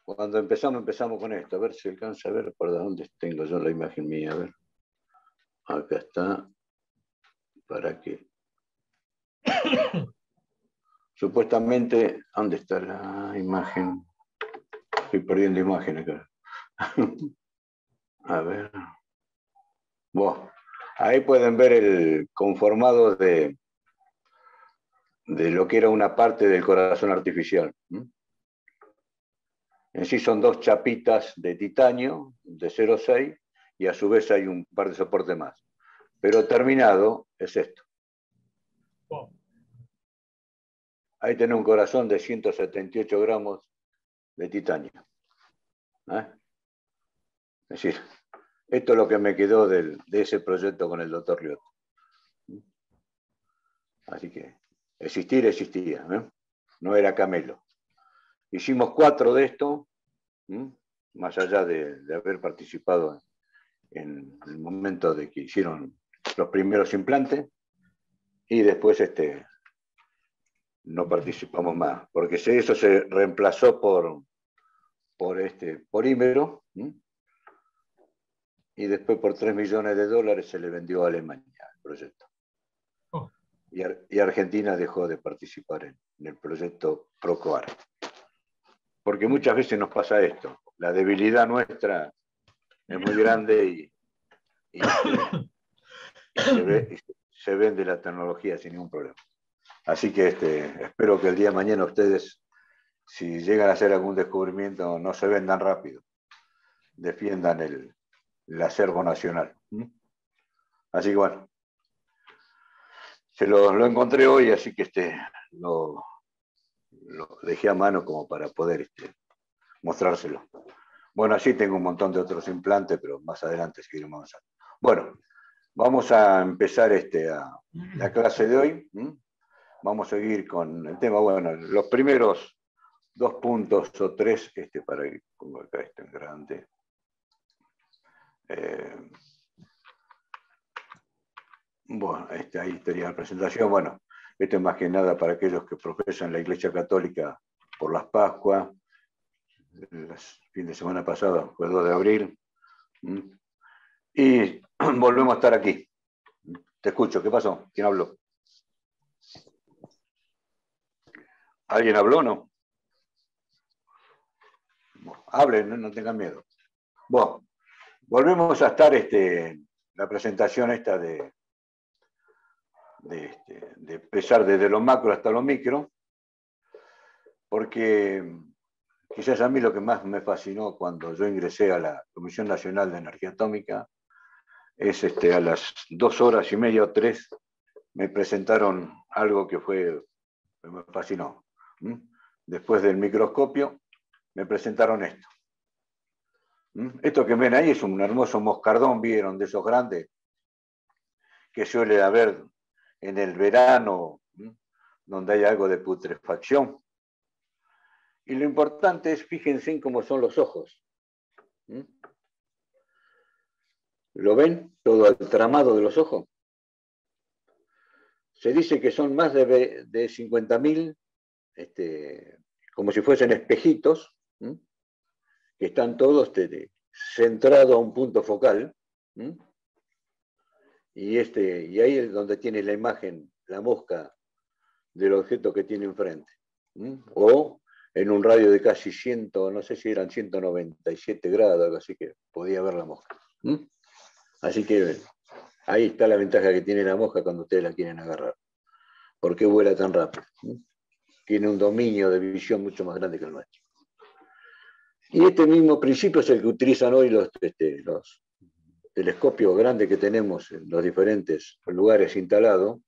Cuando empezamos con esto. A ver si alcanza a ver por dónde tengo yo la imagen mía. A ver. Acá está. Para que... Supuestamente, ¿dónde está la imagen? Estoy perdiendo imagen acá. A ver. Bueno, ahí pueden ver el conformado de lo que era una parte del corazón artificial. En sí son dos chapitas de titanio de 0,6 y a su vez hay un par de soportes más. Pero terminado es esto. Wow. Ahí tiene un corazón de 178 gramos de titanio. ¿Eh? Es decir, esto es lo que me quedó de ese proyecto con el doctor Liot. Así que existir existía, ¿eh? No era camelo. Hicimos 4 de estos, más allá de haber participado en el momento de que hicieron los primeros implantes, y después no participamos más, porque eso se reemplazó por polímero, y después por $3 millones se le vendió a Alemania el proyecto. Oh. Y Argentina dejó de participar en el proyecto PROCOAR. Porque muchas veces nos pasa esto, la debilidad nuestra es muy grande y se vende la tecnología sin ningún problema. Así que espero que el día de mañana ustedes, si llegan a hacer algún descubrimiento, no se vendan rápido, defiendan el acervo nacional. Así que bueno, se lo encontré hoy, así que lo dejé a mano como para poder mostrárselo. Bueno, así tengo un montón de otros implantes, pero más adelante seguiremos avanzando. Bueno, vamos a empezar la clase de hoy. Vamos a seguir con el tema. Bueno, los primeros 2 puntos o 3, para que pongo acá esto en grande. Bueno, ahí estaría la presentación. Bueno, esto es más que nada para aquellos que profesan la Iglesia Católica por las Pascuas. El fin de semana pasado fue el 2 de abril. Y volvemos a estar aquí. Te escucho, ¿qué pasó? ¿Quién habló? ¿Alguien habló o no? Bueno, hablen, no tengan miedo. Bueno, volvemos a estar la presentación esta de empezar desde lo macro hasta lo micro, porque quizás a mí lo que más me fascinó cuando yo ingresé a la Comisión Nacional de Energía Atómica es a las 2 horas y media o 3 me presentaron algo que me fascinó. Después del microscopio me presentaron esto. Esto que ven ahí es un hermoso moscardón, vieron, de esos grandes que suele haber en el verano, donde hay algo de putrefacción. Y lo importante es, fíjense en cómo son los ojos. ¿Lo ven? Todo el tramado de los ojos. Se dice que son más de 50.000, como si fuesen espejitos, que están todos centrados a un punto focal. Y ahí es donde tiene la imagen, la mosca del objeto que tiene enfrente. O en un radio de casi 100, no sé si eran 197 grados, así que podía ver la mosca. Así que ahí está la ventaja que tiene la mosca cuando ustedes la quieren agarrar. ¿Por qué vuela tan rápido? Tiene un dominio de visión mucho más grande que el nuestro. Y este mismo principio es el que utilizan hoy los telescopios grandes que tenemos en los diferentes lugares instalados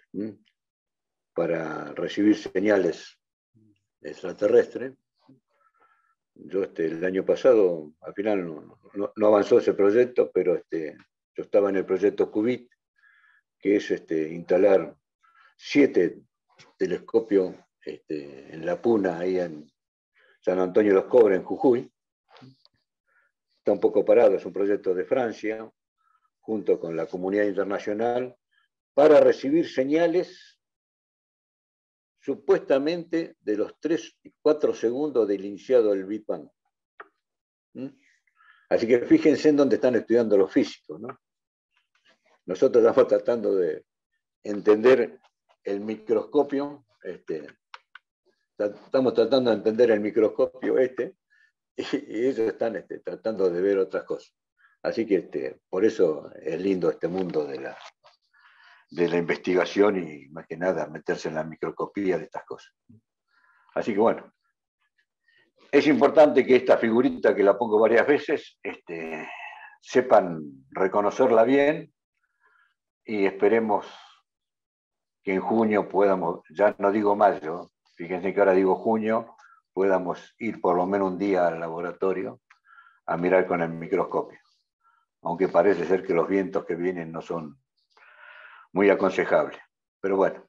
para recibir señales extraterrestres. Yo el año pasado, al final no avanzó ese proyecto, pero yo estaba en el proyecto QUBIT, que es instalar 7 telescopios en La Puna, ahí en San Antonio de los Cobres, en Jujuy. Está un poco parado, es un proyecto de Francia, junto con la comunidad internacional, para recibir señales supuestamente de los 3 y 4 segundos del iniciado del Big Bang. ¿Mm? Así que fíjense en dónde están estudiando los físicos, ¿no? Nosotros estamos tratando de entender el microscopio, estamos tratando de entender el microscopio y ellos están tratando de ver otras cosas. Así que por eso es lindo este mundo de la investigación y más que nada meterse en la microscopía de estas cosas. Así que bueno, es importante que esta figurita, que la pongo varias veces, sepan reconocerla bien y esperemos que en junio podamos, ya no digo mayo, fíjense que ahora digo junio, podamos ir por lo menos un día al laboratorio a mirar con el microscopio. Aunque parece ser que los vientos que vienen no son muy aconsejables. Pero bueno,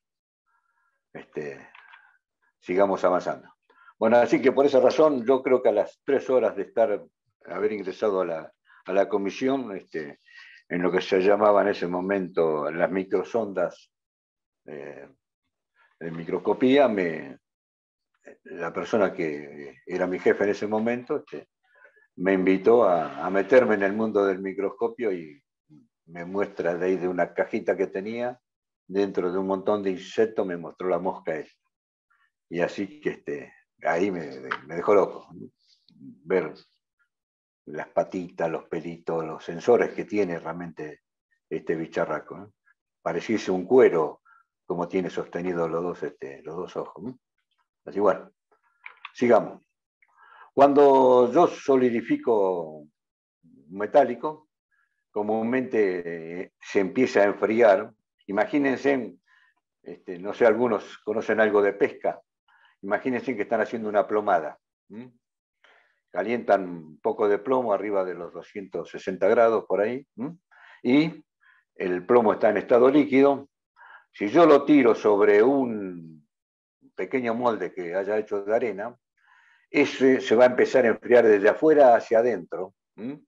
sigamos avanzando. Bueno, así que por esa razón yo creo que a las 3 horas de haber ingresado a la comisión, en lo que se llamaba en ese momento las microsondas de microscopía, la persona que era mi jefe en ese momento me invitó a meterme en el mundo del microscopio y me muestra de ahí de una cajita que tenía, dentro de un montón de insectos, me mostró la mosca esa. Y así que ahí me dejó loco. Ver las patitas, los pelitos, los sensores que tiene realmente este bicharraco, ¿no? Pareciese un cuero, como tiene sostenido los dos ojos, ¿no? Así bueno, sigamos. Cuando yo solidifico un metálico, comúnmente se empieza a enfriar. Imagínense, no sé, algunos conocen algo de pesca. Imagínense que están haciendo una plomada. Calientan un poco de plomo arriba de los 260 grados por ahí, y el plomo está en estado líquido. Si yo lo tiro sobre un pequeño molde que haya hecho de arena, ese se va a empezar a enfriar desde afuera hacia adentro.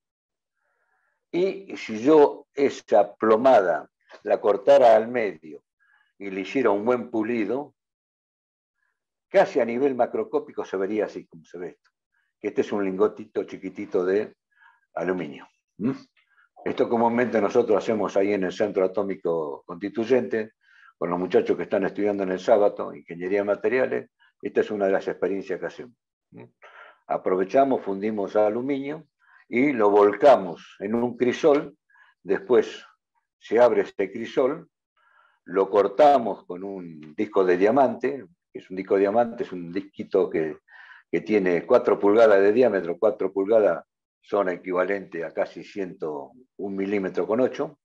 Y si yo esa plomada la cortara al medio y le hiciera un buen pulido, casi a nivel macroscópico se vería así como se ve esto. Que este es un lingotito chiquitito de aluminio. Esto comúnmente nosotros hacemos ahí en el Centro Atómico Constituyente, con los muchachos que están estudiando en el sábado, Ingeniería de Materiales. Esta es una de las experiencias que hacemos. Aprovechamos, fundimos aluminio y lo volcamos en un crisol. Después se abre este crisol, lo cortamos con un disco de diamante, que es un disco de diamante, es un disquito que tiene 4 pulgadas de diámetro. 4 pulgadas son equivalentes a casi 101 milímetros con 8,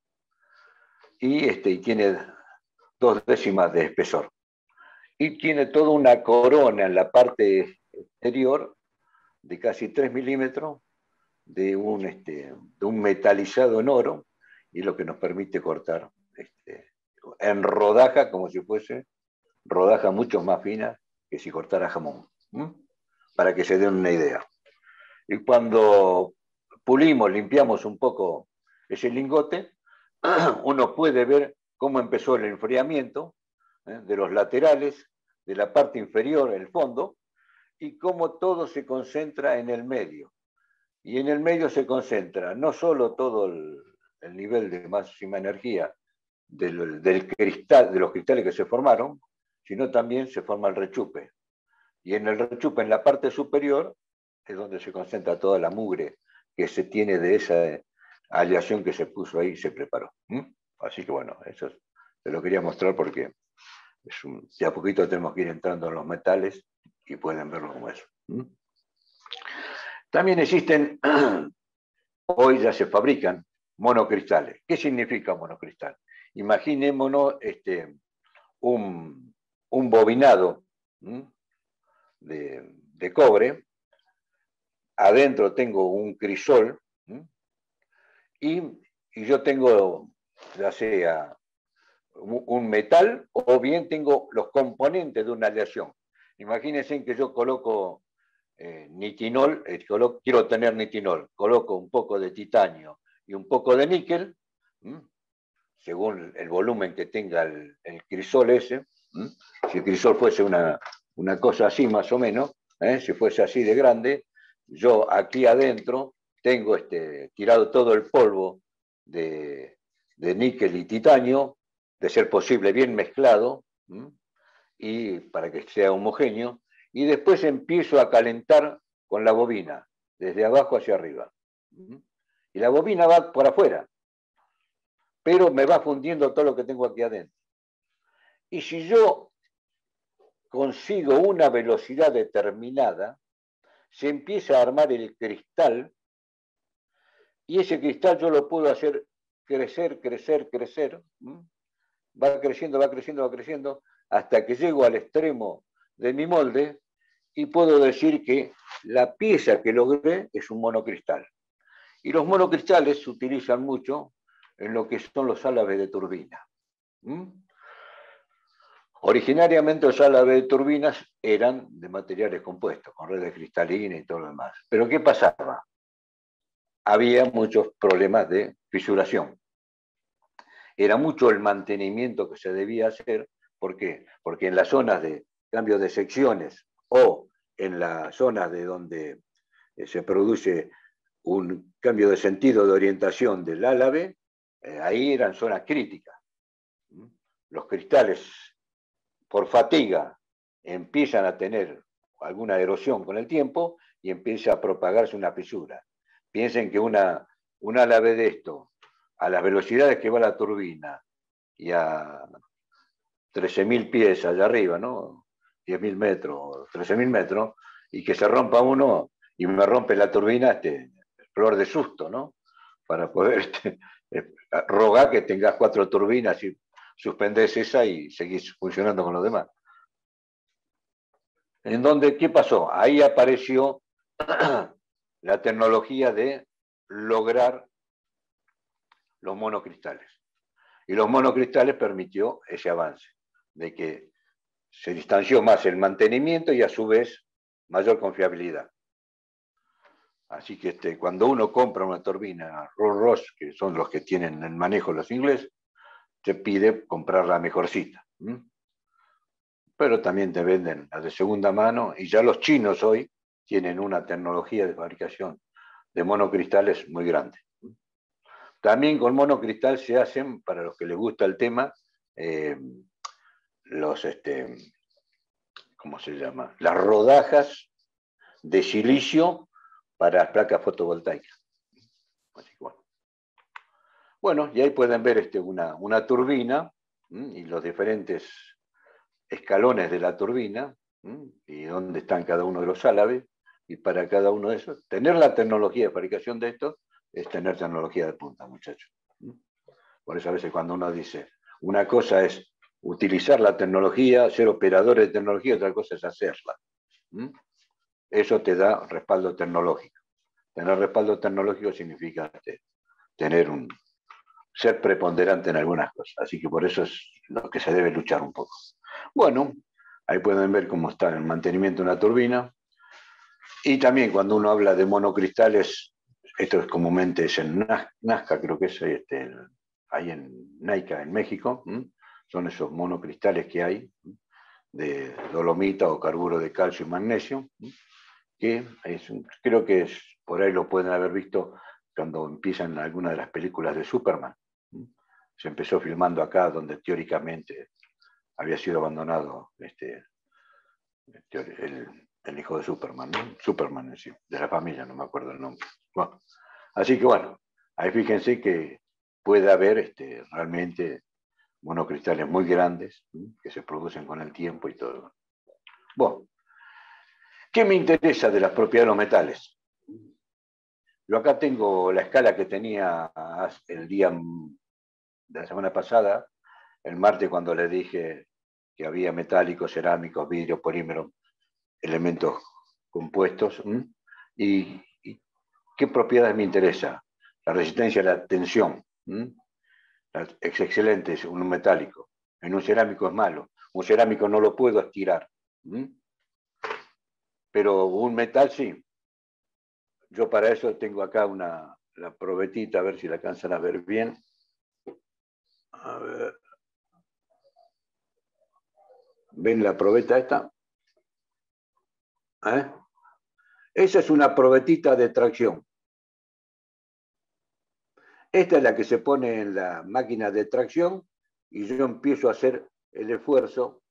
y tiene 2 décimas de espesor. Y tiene toda una corona en la parte exterior de casi 3 milímetros de un metalizado en oro, y lo que nos permite cortar en rodaja, como si fuese rodaja mucho más fina que si cortara jamón, para que se den una idea. Y cuando pulimos, limpiamos un poco ese lingote, uno puede ver cómo empezó el enfriamiento de los laterales, de la parte inferior, el fondo, y cómo todo se concentra en el medio. Y en el medio se concentra no solo todo el nivel de máxima energía del cristal, de los cristales que se formaron, sino también se forma el rechupe. Y en el rechupe, en la parte superior, es donde se concentra toda la mugre que se tiene de esa aleación que se puso ahí y se preparó. Así que bueno, eso te lo quería mostrar porque de a poquito tenemos que ir entrando en los metales y pueden verlo como eso. También existen, hoy ya se fabrican monocristales. ¿Qué significa monocristal? Imaginémonos un bobinado de cobre. Adentro tengo un crisol, y yo tengo ya sea un metal o bien tengo los componentes de una aleación. Imagínense que yo coloco nitinol, quiero tener nitinol, coloco un poco de titanio y un poco de níquel, según el volumen que tenga el crisol ese. Si el crisol fuese una cosa así más o menos, si fuese así de grande, yo aquí adentro tengo tirado todo el polvo de níquel y titanio, de ser posible bien mezclado, y para que sea homogéneo, y después empiezo a calentar con la bobina, desde abajo hacia arriba. Y la bobina va por afuera, pero me va fundiendo todo lo que tengo aquí adentro. Y si yo consigo una velocidad determinada, se empieza a armar el cristal, y ese cristal yo lo puedo hacer crecer, crecer, crecer, va creciendo, va creciendo, va creciendo, hasta que llego al extremo de mi molde y puedo decir que la pieza que logré es un monocristal. Y los monocristales se utilizan mucho en lo que son los álabes de turbina. Originariamente los álabes de turbinas eran de materiales compuestos, con redes cristalinas y todo lo demás. Pero ¿qué pasaba? Había muchos problemas de fisuración. Era mucho el mantenimiento que se debía hacer. ¿Por qué? Porque en las zonas de cambio de secciones o en las zonas de donde se produce un cambio de sentido de orientación del álabe, ahí eran zonas críticas. Los cristales, por fatiga, empiezan a tener alguna erosión con el tiempo y empieza a propagarse una fisura. Piensen que un álabe de esto, a las velocidades que va la turbina y a 13.000 pies allá arriba, ¿no? 10.000 metros, 13.000 metros, y que se rompa uno y me rompe la turbina, flor de susto, ¿no? Para poder rogar que tengas 4 turbinas y suspendés esa y seguís funcionando con los demás. ¿En donde qué pasó? Ahí apareció la tecnología de lograr los monocristales. Y los monocristales permitió ese avance, de que se distanció más el mantenimiento y a su vez mayor confiabilidad. Así que cuando uno compra una turbina Rolls-Royce, que son los que tienen el manejo los ingleses, te pide comprar la mejorcita. Pero también te venden la de segunda mano, y ya los chinos hoy tienen una tecnología de fabricación de monocristales muy grande. También con monocristal se hacen, para los que les gusta el tema, ¿cómo se llama? Las rodajas de silicio para las placas fotovoltaicas. Así que bueno, y ahí pueden ver una turbina y los diferentes escalones de la turbina y dónde están cada uno de los álabes, y para cada uno de esos, tener la tecnología de fabricación de esto es tener tecnología de punta, muchachos. Por eso a veces cuando uno dice, una cosa es utilizar la tecnología, ser operador de tecnología, otra cosa es hacerla. Eso te da respaldo tecnológico. Tener respaldo tecnológico significa ser preponderante en algunas cosas. Así que por eso es lo que se debe luchar un poco. Bueno, ahí pueden ver cómo está el mantenimiento de una turbina. Y también cuando uno habla de monocristales, esto es comúnmente es en Nazca, creo que es ahí en Naica, en México. Son esos monocristales que hay de dolomita o carburo de calcio y magnesio, que creo que por ahí lo pueden haber visto cuando empiezan algunas de las películas de Superman. Se empezó filmando acá, donde teóricamente había sido abandonado el hijo de Superman, ¿no? Superman, sí, de la familia, no me acuerdo el nombre. Bueno, así que bueno, ahí fíjense que puede haber realmente monocristales muy grandes que se producen con el tiempo y todo. Bueno, ¿qué me interesa de las propiedades de los metales? Yo acá tengo la escala que tenía el día de la semana pasada, el martes, cuando le dije que había metálicos, cerámicos, vidrio, polímero, elementos compuestos. ¿Y qué propiedades me interesa? La resistencia a la tensión. Es excelente, es un metálico. En un cerámico es malo. Un cerámico no lo puedo estirar. Pero un metal sí. Yo para eso tengo acá la probetita, a ver si la alcanzan a ver bien. A ver. ¿Ven la probeta esta? Esa es una probetita de tracción. Esta es la que se pone en la máquina de tracción y yo empiezo a hacer el esfuerzo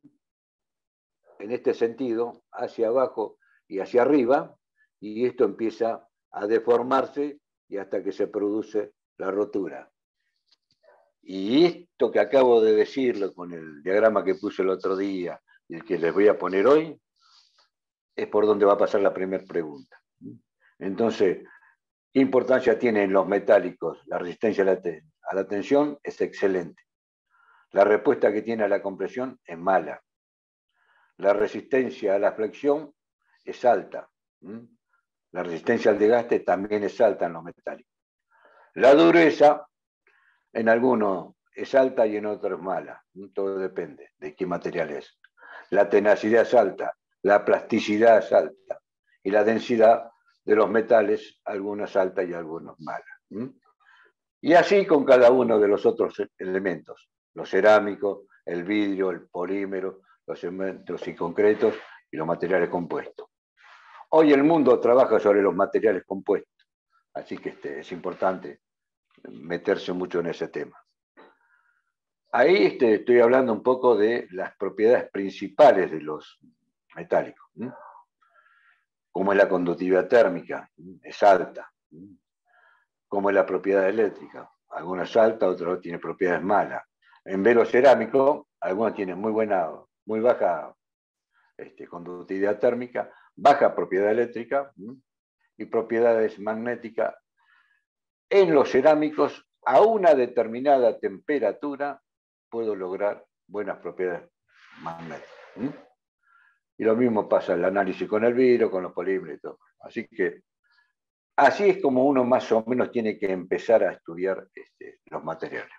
en este sentido, hacia abajo y hacia arriba, y esto empieza a deformarse y hasta que se produce la rotura. Y esto que acabo de decirlo con el diagrama que puse el otro día y el que les voy a poner hoy, es por donde va a pasar la primera pregunta. Entonces, ¿qué importancia tienen los metálicos? La resistencia a la tensión es excelente. La respuesta que tiene a la compresión es mala. La resistencia a la flexión es alta. La resistencia al desgaste también es alta en los metálicos. La dureza en algunos es alta y en otros es mala. Todo depende de qué material es. La tenacidad es alta, la plasticidad es alta y la densidad de los metales, algunos alta y algunos mala. Y así con cada uno de los otros elementos, los cerámicos, el vidrio, el polímero, los elementos y concretos y los materiales compuestos. Hoy el mundo trabaja sobre los materiales compuestos, así que es importante meterse mucho en ese tema. Ahí estoy hablando un poco de las propiedades principales de los metálicos, como es la conductividad térmica, es alta, como es la propiedad eléctrica, algunas es alta, otras tienen propiedades malas. En velo cerámico, algunas tienen muy baja conductividad térmica, baja propiedad eléctrica y propiedades magnéticas. En los cerámicos, a una determinada temperatura, puedo lograr buenas propiedades magnéticas. Y lo mismo pasa en el análisis con el vidrio, con los polímeros y todo. Así que así es como uno más o menos tiene que empezar a estudiar los materiales.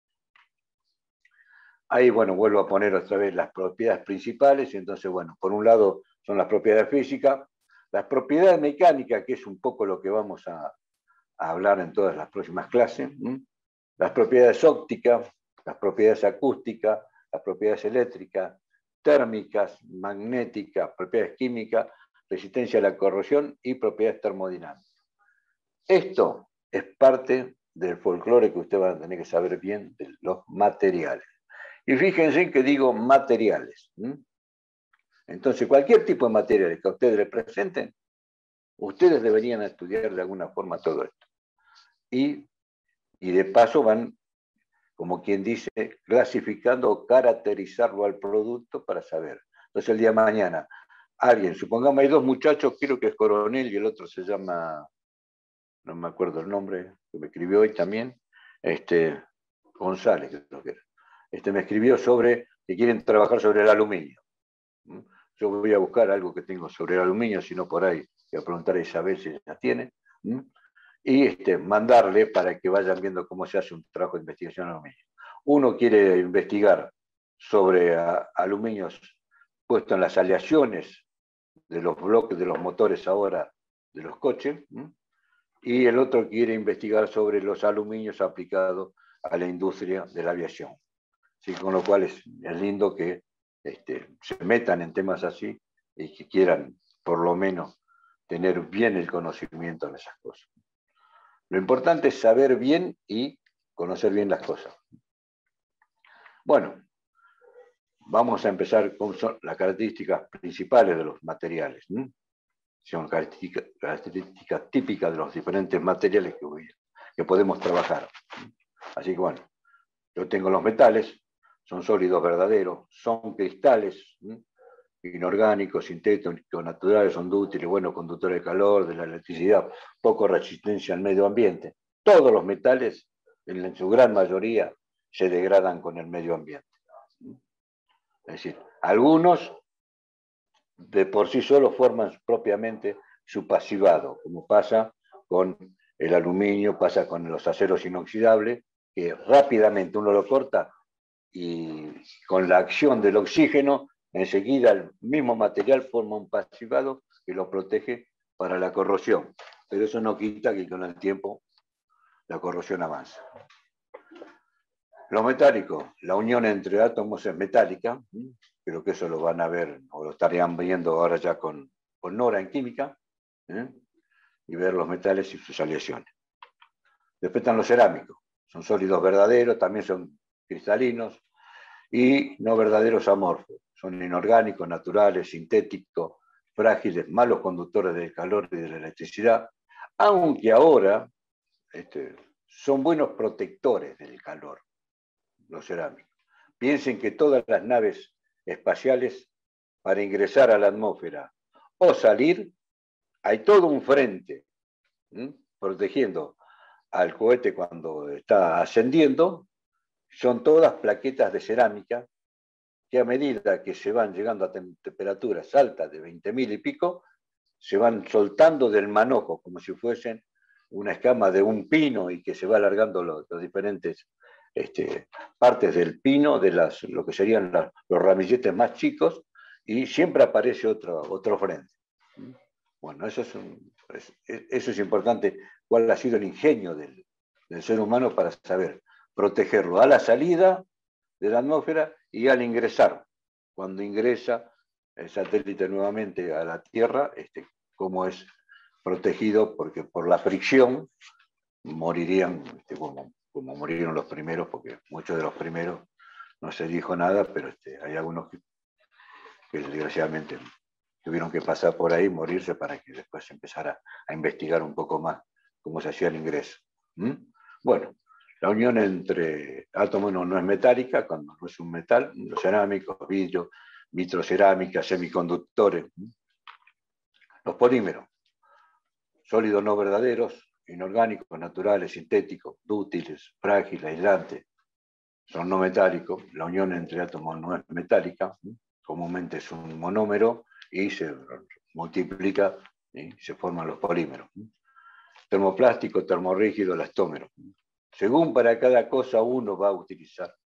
Ahí, bueno, vuelvo a poner otra vez las propiedades principales. Y entonces, bueno, por un lado son las propiedades físicas, las propiedades mecánicas, que es un poco lo que vamos a hablar en todas las próximas clases, las propiedades ópticas, las propiedades acústicas, las propiedades eléctricas, térmicas, magnéticas, propiedades químicas, resistencia a la corrosión y propiedades termodinámicas. Esto es parte del folclore que ustedes van a tener que saber bien de los materiales. Y fíjense que digo materiales. Entonces, cualquier tipo de materiales que a ustedes les presenten, ustedes deberían estudiar de alguna forma todo esto. Y de paso van, como quien dice, clasificando o caracterizarlo al producto para saber. Entonces, el día de mañana, alguien, supongamos hay dos muchachos, creo que es Coronel y el otro se llama, no me acuerdo el nombre, que me escribió hoy también, González, creo que era. Me escribió sobre que quieren trabajar sobre el aluminio. Yo voy a buscar algo que tengo sobre el aluminio, si no por ahí, voy a preguntar a Isabel si ella tiene, y mandarle para que vayan viendo cómo se hace un trabajo de investigación en aluminio. Uno quiere investigar sobre aluminios puestos en las aleaciones de los bloques de los motores ahora de los coches, y el otro quiere investigar sobre los aluminios aplicados a la industria de la aviación. Así, con lo cual es lindo que se metan en temas así y que quieran por lo menos tener bien el conocimiento de esas cosas. Lo importante es saber bien y conocer bien las cosas. Bueno, vamos a empezar con las características principales de los materiales. Son características típicas de los diferentes materiales que podemos trabajar. Así que bueno, yo tengo los metales, son sólidos verdaderos, son cristales, inorgánicos, sintéticos, naturales, son dúctiles, buenos conductores de calor, de la electricidad, poco resistencia al medio ambiente. Todos los metales, en su gran mayoría, se degradan con el medio ambiente. Es decir, algunos de por sí solos forman propiamente su pasivado, como pasa con el aluminio, pasa con los aceros inoxidables, que rápidamente uno lo corta y con la acción del oxígeno, enseguida el mismo material forma un pasivado que lo protege para la corrosión. Pero eso no quita que con el tiempo la corrosión avanza. Lo metálico, la unión entre átomos es metálica, creo que eso lo van a ver o lo estarían viendo ahora ya con Nora en química. ¿eh? Y ver los metales y sus aleaciones. Después están los cerámicos. Son sólidos verdaderos, también son cristalinos y no verdaderos amorfos. Son inorgánicos, naturales, sintéticos, frágiles, malos conductores del calor y de la electricidad, aunque ahora son buenos protectores del calor, los cerámicos. Piensen que todas las naves espaciales, para ingresar a la atmósfera o salir, hay todo un frente protegiendo al cohete cuando está ascendiendo. Son todas plaquetas de cerámica que a medida que se van llegando a temperaturas altas de 20.000 y pico, se van soltando del manojo como si fuesen una escama de un pino y que se va alargando los diferentes partes del pino, de lo que serían los ramilletes más chicos, y siempre aparece otro frente. Bueno, eso es importante, cuál ha sido el ingenio del ser humano para saber protegerlo a la salida de la atmósfera y al ingresar. Cuando ingresa el satélite nuevamente a la Tierra, cómo es protegido, porque por la fricción morirían como murieron los primeros, porque muchos de los primeros no se dijo nada, pero hay algunos que desgraciadamente tuvieron que pasar por ahí, morirse, para que después se empezara a investigar un poco más cómo se hacía el ingreso. Bueno, la unión entre átomos no es metálica, cuando no es un metal, los cerámicos, vidrio, vitrocerámica, semiconductores. Los polímeros, sólidos no verdaderos, inorgánicos, naturales, sintéticos, dúctiles, frágiles, aislantes, son no metálicos. La unión entre átomos no es metálica, comúnmente es un monómero y se multiplica y se forman los polímeros. Termoplástico, termorrígido, elastómero. Según para cada cosa uno va a utilizar.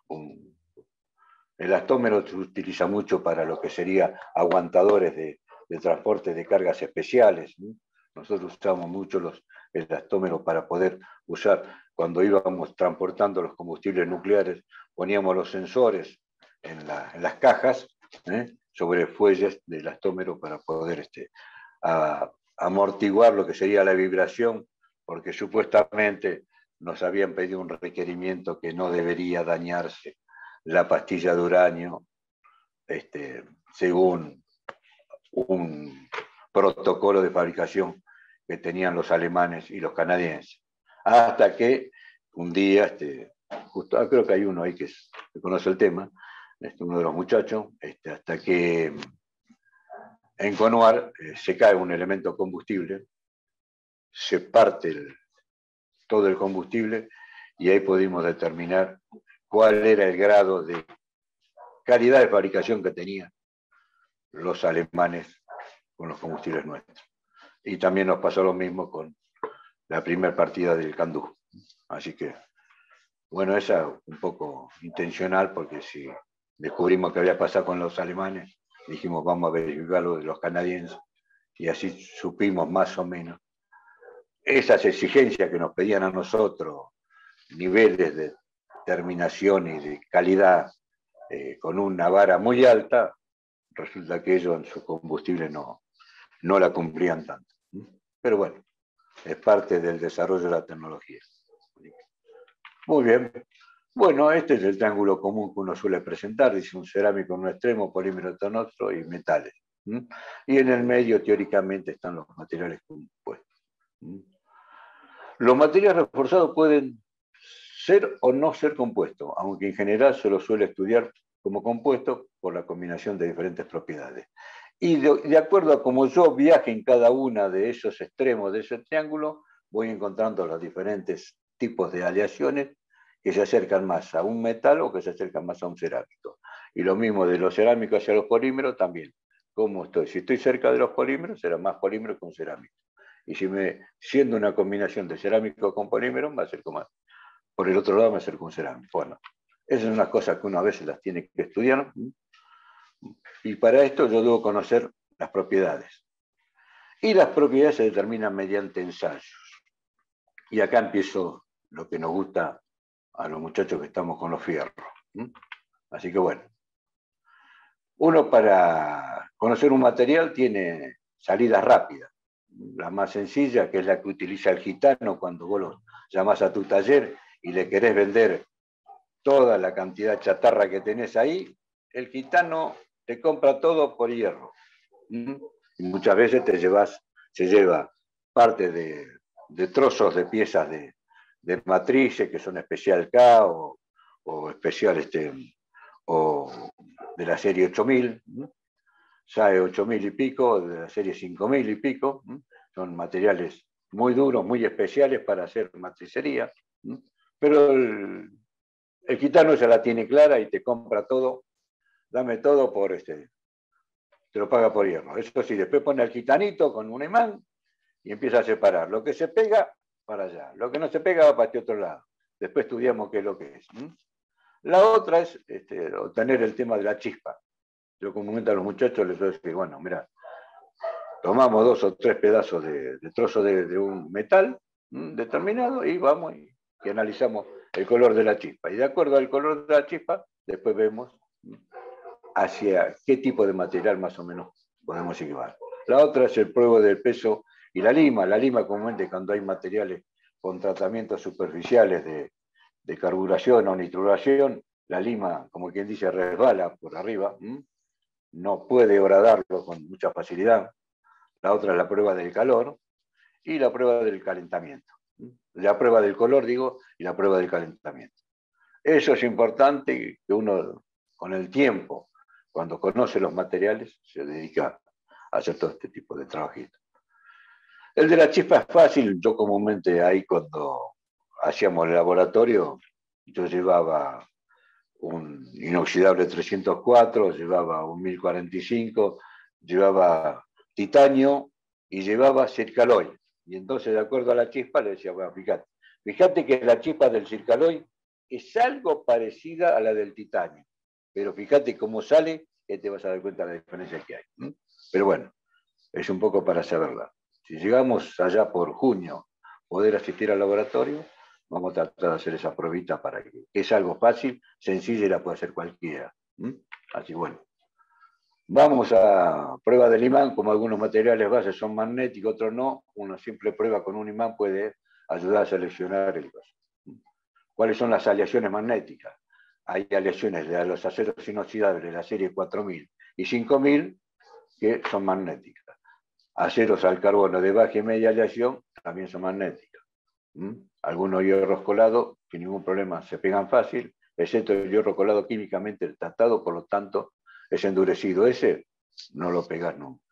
El elastómero se utiliza mucho para lo que sería aguantadores de transporte de cargas especiales. Nosotros usamos mucho los elastómeros para poder usar, cuando íbamos transportando los combustibles nucleares, poníamos los sensores en las cajas, sobre fuelles de elastómero para poder amortiguar lo que sería la vibración, porque supuestamente nos habían pedido un requerimiento que no debería dañarse la pastilla de uranio, según un protocolo de fabricación que tenían los alemanes y los canadienses. Hasta que un día, justo creo que hay uno ahí que conoce el tema, uno de los muchachos, hasta que en Conuar se cae un elemento combustible, se parte todo el combustible y ahí pudimos determinar cuál era el grado de calidad de fabricación que tenían los alemanes con los combustibles nuestros. Y también nos pasó lo mismo con la primera partida del Candú. Así que, bueno, esa un poco intencional, porque si descubrimos que había pasado con los alemanes, dijimos vamos a verificar lo de los canadienses, y así supimos más o menos esas exigencias que nos pedían a nosotros, niveles de terminación y de calidad con una vara muy alta. Resulta que ellos en su combustible no la cumplían tanto. Pero bueno, es parte del desarrollo de la tecnología. Muy bien. Bueno, este es el triángulo común que uno suele presentar, dice un cerámico en un extremo, polímero en otro y metales. Y en el medio, teóricamente, están los materiales compuestos. Los materiales reforzados pueden ser o no ser compuestos, aunque en general se los suele estudiar como compuestos por la combinación de diferentes propiedades. Y de acuerdo a cómo yo viaje en cada uno de esos extremos de ese triángulo, voy encontrando los diferentes tipos de aleaciones que se acercan más a un metal o que se acercan más a un cerámico. Y lo mismo de los cerámicos hacia los polímeros también. ¿Cómo estoy? Si estoy cerca de los polímeros, será más polímero que un cerámico. Y siendo una combinación de cerámico con polímero, va a ser como por el otro lado me acerco a un cerámico. Bueno, esas son unas cosas que uno a veces las tiene que estudiar. Y para esto yo debo conocer las propiedades. Y las propiedades se determinan mediante ensayos. Y acá empiezo lo que nos gusta a los muchachos que estamos con los fierros. Así que bueno, uno para conocer un material tiene salidas rápidas. la más sencilla, que es la que utiliza el gitano cuando vos lo llamás a tu taller y le querés vender toda la cantidad de chatarra que tenés ahí, el gitano te compra todo por hierro. Y muchas veces se lleva parte de trozos de piezas de matrices que son especial K o especial o de la serie 8000, SAE 8000 y pico, de la serie 5000 y pico, son materiales muy duros, muy especiales para hacer matricería, pero el gitano ya la tiene clara y te compra todo, dame todo te lo paga por hierro. Eso sí, después pone al gitanito con un imán y empieza a separar. Lo que se pega, para allá. Lo que no se pega, va para este otro lado. Después estudiamos qué es lo que es. La otra es obtener el tema de la chispa. Yo comúnmente a los muchachos les doy decir, bueno, mira, tomamos 2 o 3 pedazos de trozo de un metal determinado y vamos y analizamos el color de la chispa. Y de acuerdo al color de la chispa, después vemos hacia qué tipo de material más o menos podemos llevar. La otra es el pruebo del peso y la lima. La lima comúnmente cuando hay materiales con tratamientos superficiales de carburación o nitruración, la lima, como quien dice, resbala por arriba, no puede horadarlo con mucha facilidad. La otra es la prueba del calor y la prueba del calentamiento. La prueba del color, digo, y la prueba del calentamiento. Eso es importante que uno, con el tiempo, cuando conoce los materiales, se dedica a hacer todo este tipo de trabajitos. El de la chispa es fácil. Yo comúnmente ahí cuando hacíamos el laboratorio, yo llevaba un inoxidable 304, llevaba un 1045, llevaba titanio y llevaba circaloy. Y entonces, de acuerdo a la chispa, le decía, bueno, fíjate que la chispa del circaloy es algo parecida a la del titanio, pero fíjate cómo sale, que te vas a dar cuenta de la diferencia que hay. Pero bueno, es un poco para saberla. Si llegamos allá por junio, poder asistir al laboratorio, vamos a tratar de hacer esa pruebita para que es algo fácil, sencilla y la puede hacer cualquiera. Así bueno. Vamos a prueba del imán, como algunos materiales bases son magnéticos, otros no, una simple prueba con un imán puede ayudar a seleccionar el caso. ¿Cuáles son las aleaciones magnéticas? Hay aleaciones de los aceros inoxidables de la serie 4000 y 5000 que son magnéticas. Aceros al carbono de baja y media aleación también son magnéticas. Algunos hierros colados, sin ningún problema, se pegan fácil, excepto el hierro colado químicamente tratado, por lo tanto, es endurecido. Ese no lo pegas nunca.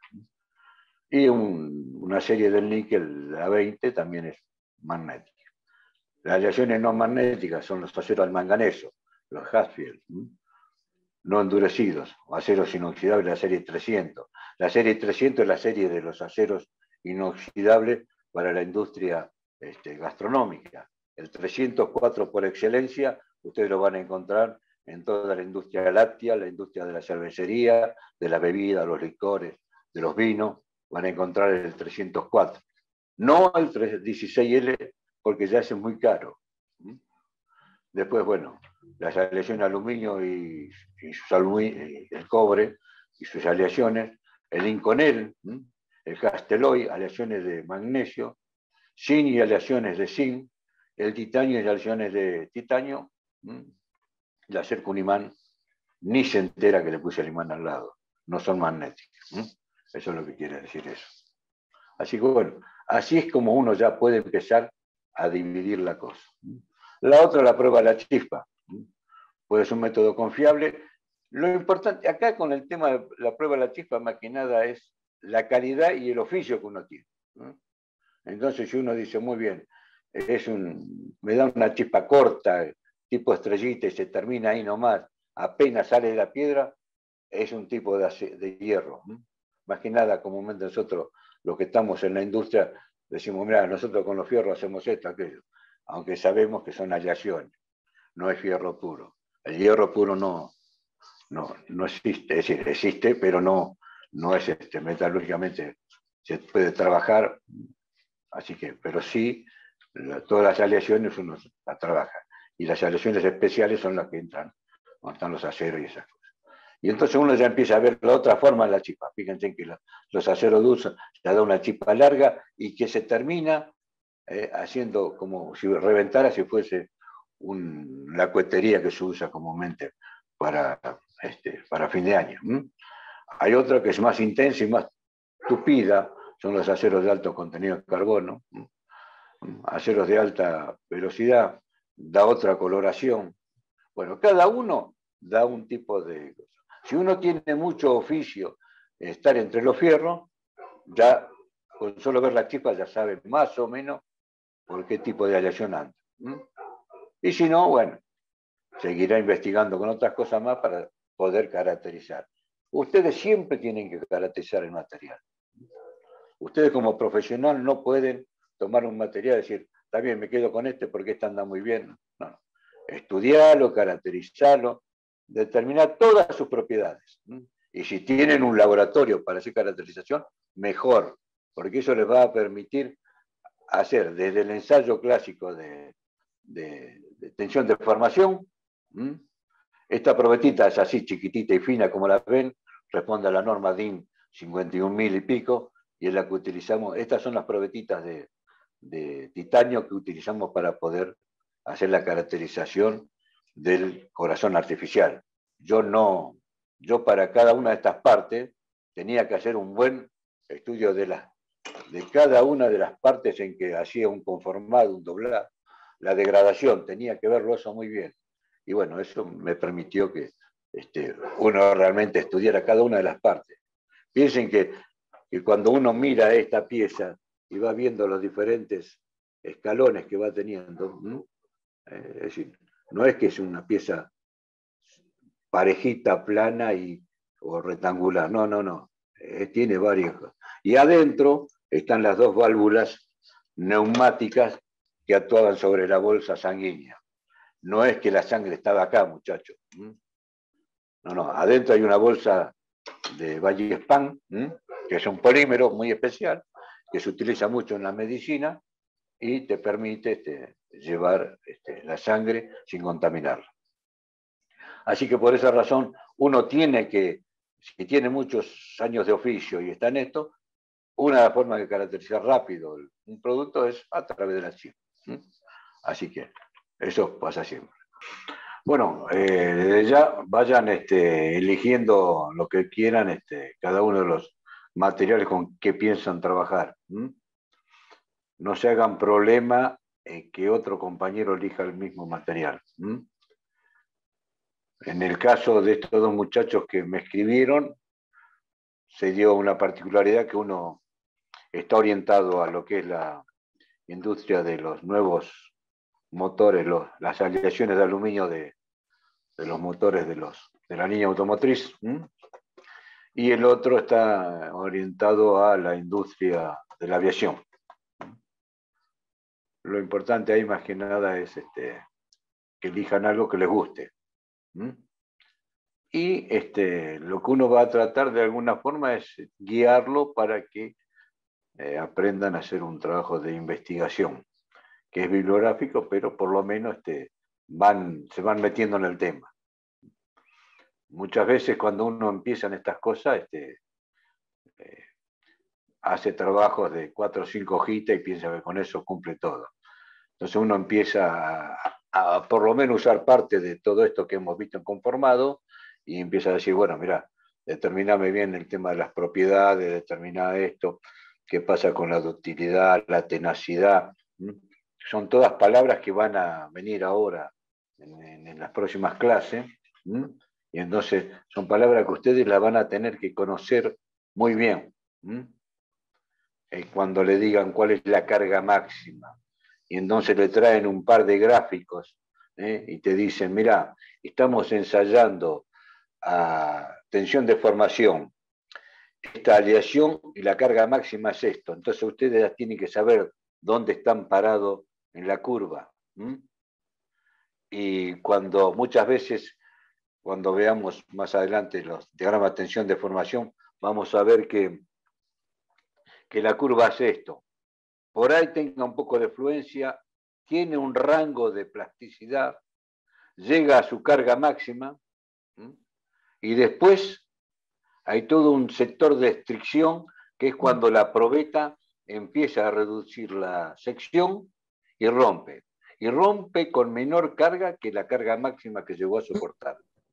Y una serie del níquel, la 20, también es magnética. Las aleaciones no magnéticas son los aceros al manganeso, los Hatfield, no endurecidos, aceros inoxidables de la serie 300. La serie 300 es la serie de los aceros inoxidables para la industria gastronómica. El 304 por excelencia, ustedes lo van a encontrar en toda la industria láctea, la industria de la cervecería, de la bebida, los licores, de los vinos, van a encontrar el 304. No el 16L, porque ya es muy caro. Después, bueno, las aleaciones de aluminio y el cobre y sus aleaciones, el Inconel, el Casteloy, aleaciones de magnesio, zinc y aleaciones de zinc, el titanio y aleaciones de titanio, y la acerca un imán, ni se entera que le puse el imán al lado, no son magnéticos. Eso es lo que quiere decir eso. Así que bueno, así es como uno ya puede empezar a dividir la cosa. La otra, la prueba de la chispa. Puede ser un método confiable. Lo importante acá con el tema de la prueba de la chispa, más que nada, es la calidad y el oficio que uno tiene. Entonces, si uno dice, muy bien, me da una chispa corta, tipo estrellita, y se termina ahí nomás, apenas sale de la piedra, es un tipo de hierro. Más que nada, comúnmente nosotros, los que estamos en la industria, decimos, mira, nosotros con los fierros hacemos esto, aquello, aunque sabemos que son aleaciones, no es fierro puro. El hierro puro no existe, es decir, existe, pero no es metalúrgicamente, se puede trabajar, así que, pero sí, todas las aleaciones uno las trabaja, y las aleaciones especiales son las que entran, cuando están los aceros y esas cosas. Y entonces uno ya empieza a ver la otra forma de la chispa. Fíjense que los aceros dulces le da una chispa larga y que se termina haciendo como si reventara, si fuese la cuetería que se usa comúnmente para fin de año. Hay otra que es más intensa y más tupida, son los aceros de alto contenido de carbono. Aceros de alta velocidad, da otra coloración. Bueno, cada uno da un tipo de... Si uno tiene mucho oficio, estar entre los fierros, ya con solo ver la chispa ya sabe más o menos por qué tipo de aleación anda. Y si no, bueno, seguirá investigando con otras cosas más para poder caracterizar. Ustedes siempre tienen que caracterizar el material. Ustedes como profesional no pueden tomar un material y decir, está bien, me quedo con este porque este anda muy bien. No. Estudiarlo, caracterizarlo, determinar todas sus propiedades. Y si tienen un laboratorio para hacer caracterización, mejor, porque eso les va a permitir hacer desde el ensayo clásico de tensión de formación. Esta probetita es así chiquitita y fina como la ven, responde a la norma DIN 51.000 y pico, y es la que utilizamos. Estas son las probetitas de titanio que utilizamos para poder hacer la caracterización del corazón artificial. Yo para cada una de estas partes tenía que hacer un buen estudio de cada una de las partes en que hacía un conformado, un doblado. La degradación, tenía que verlo eso muy bien. Y bueno, eso me permitió que uno realmente estudiara cada una de las partes. Piensen que cuando uno mira esta pieza y va viendo los diferentes escalones que va teniendo, es decir, no es que es una pieza parejita, plana o rectangular, no. Tiene varias cosas. Y adentro están las dos válvulas neumáticas que actuaban sobre la bolsa sanguínea. No es que la sangre estaba acá, muchachos. No. Adentro hay una bolsa de Vallespán, que es un polímero muy especial, que se utiliza mucho en la medicina y te permite llevar la sangre sin contaminarla. Así que por esa razón uno tiene que, si tiene muchos años de oficio y está en esto, una de las formas de caracterizar rápido un producto es a través de la chispa. Así que eso pasa siempre. Bueno, desde ya vayan eligiendo lo que quieran, cada uno de los materiales con que piensan trabajar. No se hagan problema que otro compañero elija el mismo material. En el caso de estos dos muchachos que me escribieron, se dio una particularidad que uno está orientado a lo que es la industria de los nuevos motores, las aleaciones de aluminio de los motores de la línea automotriz, y el otro está orientado a la industria de la aviación. Lo importante ahí más que nada es que elijan algo que les guste. Y lo que uno va a tratar de alguna forma es guiarlo para que aprendan a hacer un trabajo de investigación, que es bibliográfico, pero por lo menos se van metiendo en el tema. Muchas veces cuando uno empieza en estas cosas, hace trabajos de 4 o 5 hojitas y piensa que con eso cumple todo. Entonces uno empieza a por lo menos usar parte de todo esto que hemos visto en conformado y empieza a decir, bueno, mira, determiname bien el tema de las propiedades, determina esto, qué pasa con la ductilidad, la tenacidad. Son todas palabras que van a venir ahora en las próximas clases. Y entonces son palabras que ustedes las van a tener que conocer muy bien. Cuando le digan cuál es la carga máxima. Y entonces le traen un par de gráficos y te dicen, mira, estamos ensayando a tensión de formación, esta aleación y la carga máxima es esto. Entonces ustedes ya tienen que saber dónde están parados en la curva. Y muchas veces, cuando veamos más adelante los diagramas de tensión de formación, vamos a ver que la curva es esto. Por ahí tenga un poco de fluencia, tiene un rango de plasticidad, llega a su carga máxima, Y después hay todo un sector de estricción, que es cuando la probeta empieza a reducir la sección y rompe. Y rompe con menor carga que la carga máxima que llegó a soportar.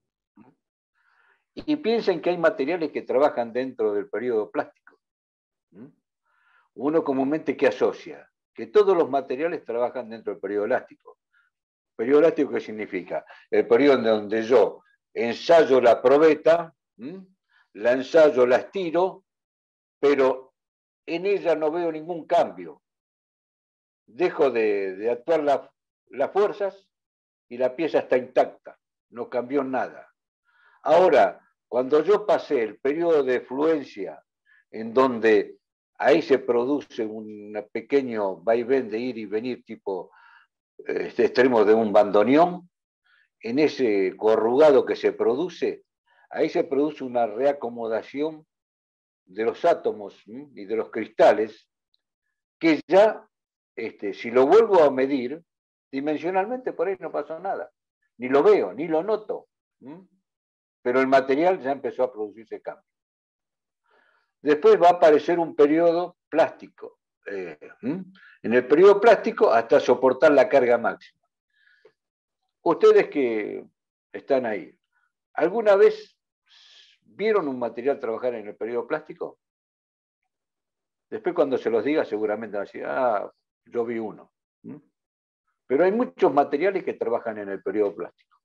Y piensen que hay materiales que trabajan dentro del periodo plástico. Uno comúnmente que asocia que todos los materiales trabajan dentro del periodo elástico. ¿Periodo elástico qué significa? El periodo en donde yo ensayo la probeta, la ensayo, la estiro, pero en ella no veo ningún cambio. Dejo de actuar las fuerzas y la pieza está intacta, no cambió nada. Ahora, cuando yo pasé el periodo de fluencia, en donde ahí se produce un pequeño vaivén de ir y venir tipo este extremo de un bandoneón, en ese corrugado que se produce, ahí se produce una reacomodación de los átomos y de los cristales, que ya, si lo vuelvo a medir, dimensionalmente por ahí no pasó nada. Ni lo veo, ni lo noto. Pero el material ya empezó a producirse cambio. Después va a aparecer un periodo plástico. En el periodo plástico hasta soportar la carga máxima. Ustedes que están ahí, ¿alguna vez vieron un material trabajar en el periodo plástico? Después cuando se los diga seguramente van a decir, yo vi uno. Pero hay muchos materiales que trabajan en el periodo plástico.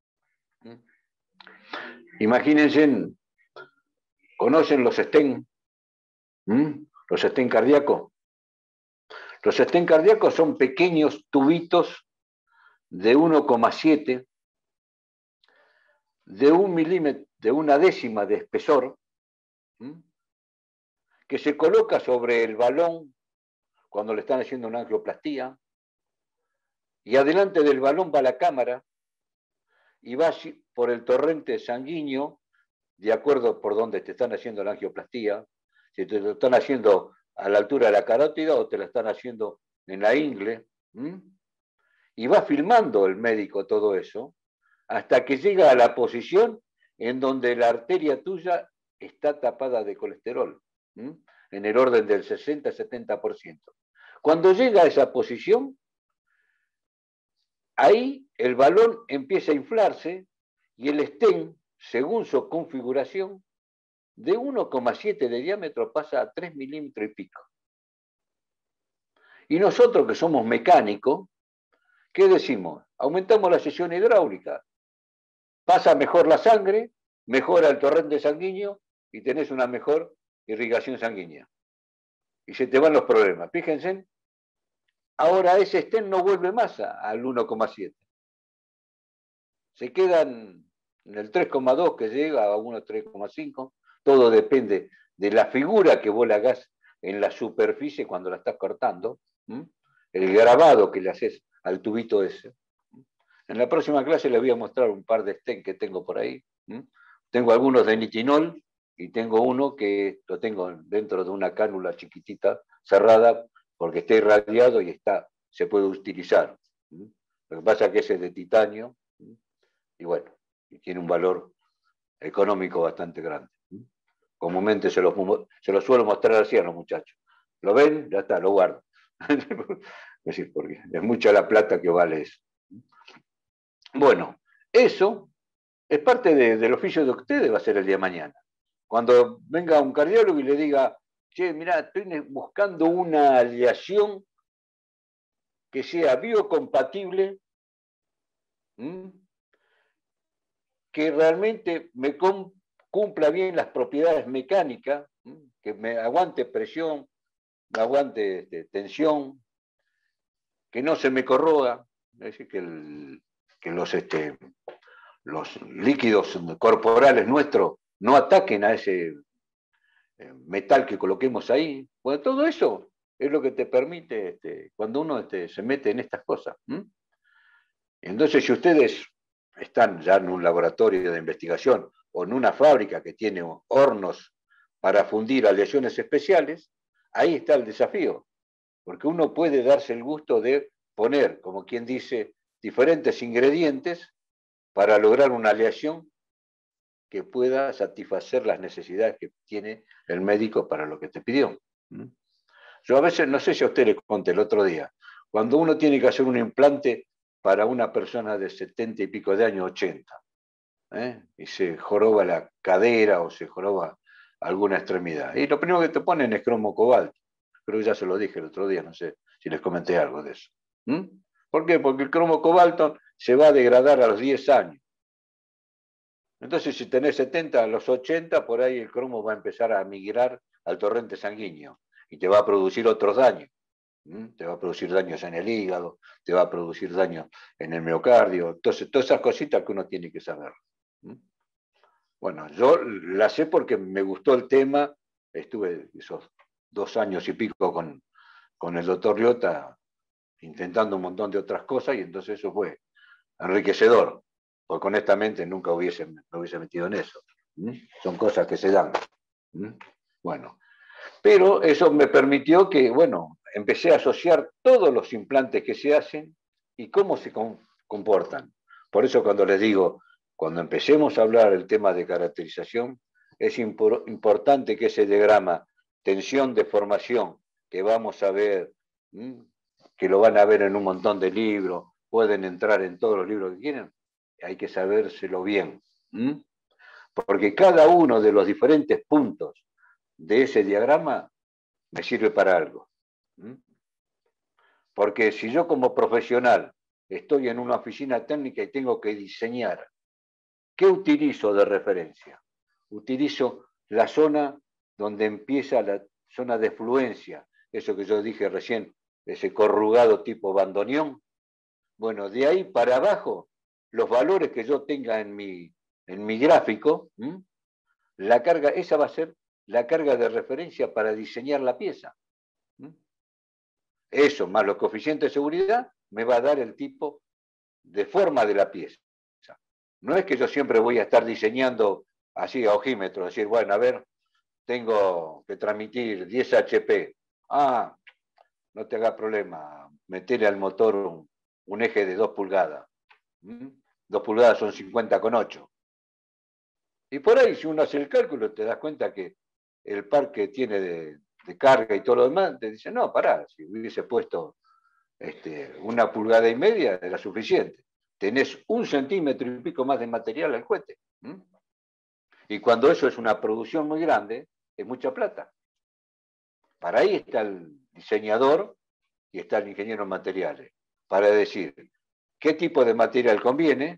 Imagínense, ¿conocen los stents? Los stents cardíacos. Los stents cardíacos son pequeños tubitos de 1,7, de 1 milímetro, de una décima de espesor, que se coloca sobre el balón cuando le están haciendo una angioplastía, y adelante del balón va la cámara y va por el torrente sanguíneo, de acuerdo por donde te están haciendo la angioplastía, si te lo están haciendo a la altura de la carótida o te lo están haciendo en la ingle, y va filmando el médico todo eso, hasta que llega a la posición en donde la arteria tuya está tapada de colesterol, en el orden del 60-70%. Cuando llega a esa posición, ahí el balón empieza a inflarse y el stent, según su configuración, de 1,7 de diámetro pasa a 3 milímetros y pico. Y nosotros que somos mecánicos, ¿qué decimos? Aumentamos la sesión hidráulica. Pasa mejor la sangre, mejora el torrente sanguíneo y tenés una mejor irrigación sanguínea. Y se te van los problemas. Fíjense, ahora ese stent no vuelve más al 1,7. Se quedan en el 3,2 que llega a 1,3,5. Todo depende de la figura que vos le hagas en la superficie cuando la estás cortando, el grabado que le haces al tubito ese. En la próxima clase les voy a mostrar un par de stents que tengo por ahí. Tengo algunos de nitinol y tengo uno que lo tengo dentro de una cánula chiquitita, cerrada, porque está irradiado y se puede utilizar. Lo que pasa es que ese es de titanio y bueno, tiene un valor económico bastante grande. Comúnmente se los suelo mostrar así a los muchachos. ¿Lo ven? Ya está, lo guardo. Es decir, porque es mucha la plata que vale eso. Bueno, eso es parte del oficio de ustedes, va a ser el día de mañana. Cuando venga un cardiólogo y le diga, che, mirá, estoy buscando una aleación que sea biocompatible, que realmente me cumpla bien las propiedades mecánicas, que me aguante presión, me aguante tensión, que no se me corroda, es decir, que los líquidos corporales nuestros no ataquen a ese metal que coloquemos ahí. Bueno, todo eso es lo que te permite cuando uno se mete en estas cosas. Entonces, si ustedes están ya en un laboratorio de investigación o en una fábrica que tiene hornos para fundir aleaciones especiales, ahí está el desafío, porque uno puede darse el gusto de poner, como quien dice, diferentes ingredientes para lograr una aleación que pueda satisfacer las necesidades que tiene el médico para lo que te pidió. Yo a veces, no sé si a usted le conté el otro día, cuando uno tiene que hacer un implante para una persona de 70 y pico de años, 80, y se joroba la cadera o se joroba alguna extremidad. Y lo primero que te ponen es cromo cobalto. Creo que ya se lo dije el otro día, no sé si les comenté algo de eso. ¿Por qué? Porque el cromo cobalto se va a degradar a los 10 años. Entonces, si tenés 70, a los 80, por ahí el cromo va a empezar a migrar al torrente sanguíneo y te va a producir otros daños. Te va a producir daños en el hígado, te va a producir daños en el miocardio. Entonces, todas esas cositas que uno tiene que saber. Bueno, yo la sé porque me gustó el tema. Estuve esos 2 años y pico con el doctor Liotta intentando un montón de otras cosas y entonces eso fue enriquecedor, porque honestamente nunca me hubiese metido en eso. Son cosas que se dan. Bueno, pero eso me permitió que, bueno, empecé a asociar todos los implantes que se hacen y cómo se comportan. Por eso cuando les digo, cuando empecemos a hablar del tema de caracterización, es importante que ese diagrama, tensión, deformación, que vamos a ver, que lo van a ver en un montón de libros, pueden entrar en todos los libros que quieran, hay que sabérselo bien. Porque cada uno de los diferentes puntos de ese diagrama me sirve para algo. Porque si yo como profesional estoy en una oficina técnica y tengo que diseñar, ¿qué utilizo de referencia? Utilizo la zona donde empieza la zona de fluencia, eso que yo dije recién, ese corrugado tipo bandoneón. Bueno, de ahí para abajo, los valores que yo tenga en mi gráfico, la carga, esa va a ser la carga de referencia para diseñar la pieza. Eso, más los coeficientes de seguridad, me va a dar el tipo de forma de la pieza. No es que yo siempre voy a estar diseñando así a ojímetro, decir, bueno, a ver, tengo que transmitir 10 HP. Ah, no te haga problema, meterle al motor un eje de 2 pulgadas. 2 pulgadas son 50,8. Y por ahí, si uno hace el cálculo, te das cuenta que el par que tiene de carga y todo lo demás, te dice, no, pará, si hubiese puesto 1,5 pulgadas era suficiente. Tenés 1 centímetro y pico más de material al cohete. Y cuando eso es una producción muy grande, es mucha plata. Para ahí está el diseñador y está el ingeniero en materiales, para decir qué tipo de material conviene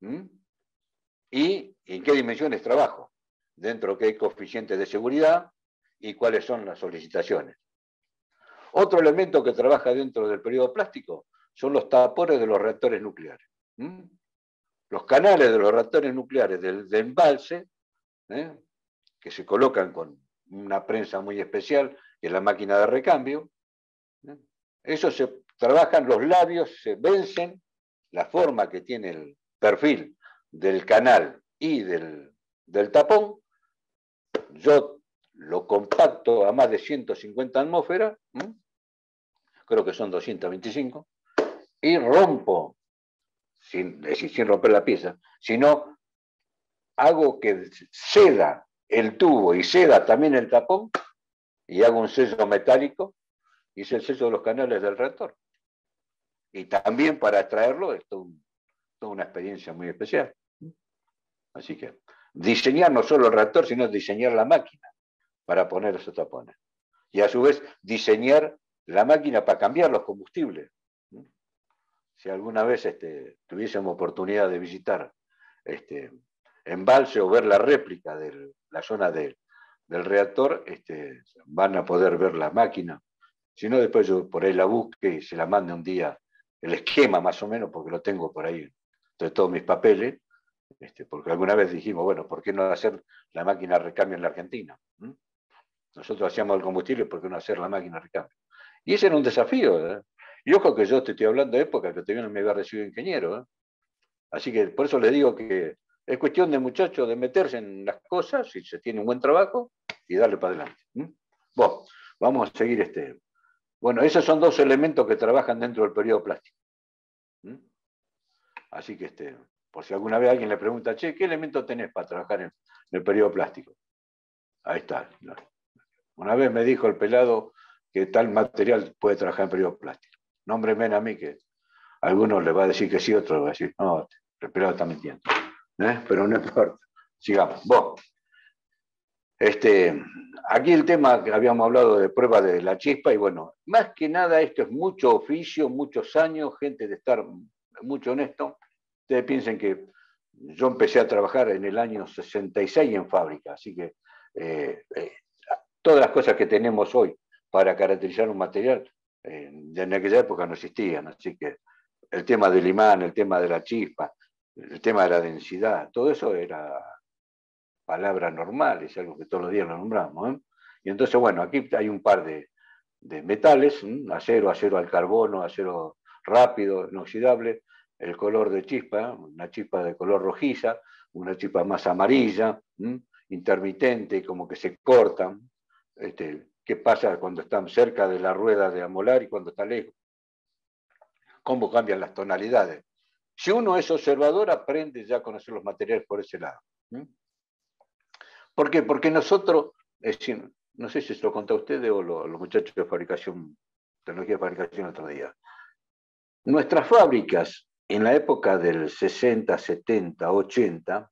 y en qué dimensiones trabajo, dentro de qué coeficientes de seguridad y cuáles son las solicitaciones. Otro elemento que trabaja dentro del periodo plástico son los tapones de los reactores nucleares. Los canales de los reactores nucleares del embalse, que se colocan con una prensa muy especial, que es la máquina de recambio, eso se trabajan, los labios se vencen, la forma que tiene el perfil del canal y del tapón, yo lo compacto a más de 150 atmósferas, creo que son 225, y rompo, sin romper la pieza, sino hago que ceda el tubo y ceda también el tapón, y hago un sello metálico, y es el sello de los canales del reactor. Y también para extraerlo es toda una experiencia muy especial. Así que diseñar no solo el reactor, sino diseñar la máquina para poner esos tapones. Y a su vez diseñar la máquina para cambiar los combustibles. Si alguna vez tuviésemos oportunidad de visitar embalse o ver la réplica de la zona del reactor, van a poder ver la máquina. Si no, después yo por ahí la busque y se la mande un día, el esquema más o menos, porque lo tengo por ahí de todos mis papeles, porque alguna vez dijimos, bueno, ¿por qué no hacer la máquina de recambio en la Argentina? Nosotros hacíamos el combustible, ¿por qué no hacer la máquina de recambio? Y ese era un desafío. Y ojo que yo te estoy hablando de época que todavía no me había recibido ingeniero. Así que por eso le digo que es cuestión de, muchachos, de meterse en las cosas, si se tiene un buen trabajo, y darle para adelante. Bueno, vamos a seguir Bueno, esos son 2 elementos que trabajan dentro del periodo plástico. Así que Por si alguna vez alguien le pregunta, che, ¿qué elemento tenés para trabajar en el periodo plástico? Ahí está. Una vez me dijo el pelado que tal material puede trabajar en periodo plástico. Nómbreme a mí, que a algunos les va a decir que sí, otros les va a decir, no, el pelado está mintiendo. Pero no importa. Sigamos. Vos. Aquí el tema que habíamos hablado de prueba de la chispa, y bueno, más que nada esto es mucho oficio, muchos años, gente de estar mucho honesto. Ustedes piensen que yo empecé a trabajar en el año 66 en fábrica, así que todas las cosas que tenemos hoy para caracterizar un material, en aquella época no existían, así que el tema del imán, el tema de la chispa, el tema de la densidad, todo eso era palabra normal, es algo que todos los días lo nombramos. Y entonces, bueno, aquí hay un par de metales, acero, acero al carbono, acero rápido, inoxidable, el color de chispa, una chispa de color rojiza, una chispa más amarilla, intermitente, como que se cortan. ¿Qué pasa cuando están cerca de la rueda de amolar y cuando está lejos? ¿Cómo cambian las tonalidades? Si uno es observador, aprende ya a conocer los materiales por ese lado. ¿Por qué? Porque nosotros, es decir, no sé si se lo conté a ustedes o los muchachos de fabricación, tecnología de fabricación otro día. Nuestras fábricas en la época del 60, 70, 80,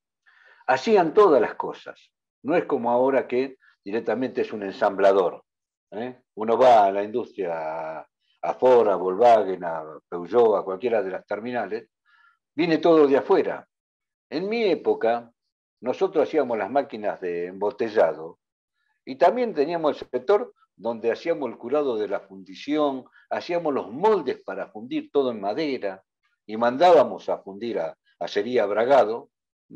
hacían todas las cosas. No es como ahora que directamente es un ensamblador. Uno va a la industria, a Ford, a Volkswagen, a Peugeot, a cualquiera de las terminales, viene todo de afuera. En mi época, nosotros hacíamos las máquinas de embotellado y también teníamos el sector donde hacíamos el curado de la fundición, hacíamos los moldes para fundir todo en madera y mandábamos a fundir a Acería Bragado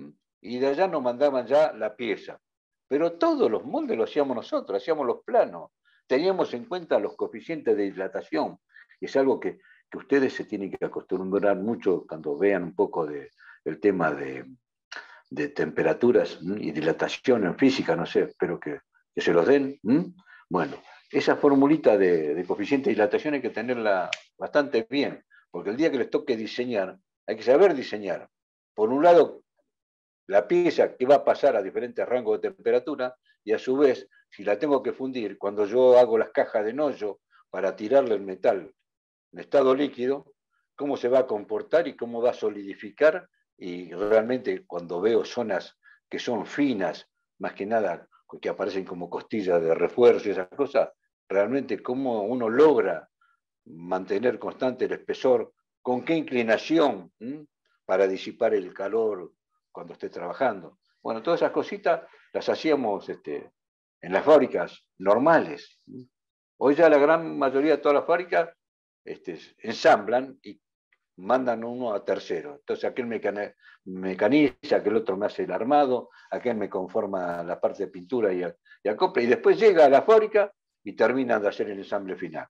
y de allá nos mandaban ya la pieza. Pero todos los moldes los hacíamos nosotros, hacíamos los planos, teníamos en cuenta los coeficientes de dilatación. Y es algo que ustedes se tienen que acostumbrar mucho cuando vean un poco del tema de temperaturas y dilatación en física, no sé, espero que se los den. Bueno, esa formulita de coeficiente de dilatación hay que tenerla bastante bien, porque el día que les toque diseñar, hay que saber diseñar. Por un lado, la pieza que va a pasar a diferentes rangos de temperatura, y a su vez, si la tengo que fundir, cuando yo hago las cajas de nollo para tirarle el metal en estado líquido, cómo se va a comportar y cómo va a solidificar, y realmente cuando veo zonas que son finas, más que nada que aparecen como costillas de refuerzo y esas cosas, realmente cómo uno logra mantener constante el espesor, con qué inclinación para disipar el calor cuando esté trabajando. Bueno, todas esas cositas las hacíamos en las fábricas normales. Hoy ya la gran mayoría de todas las fábricas ensamblan y mandan uno a tercero. Entonces aquel mecaniza, aquel otro me hace el armado, aquel me conforma la parte de pintura y acopla, y después llega a la fábrica y terminan de hacer el ensamble final.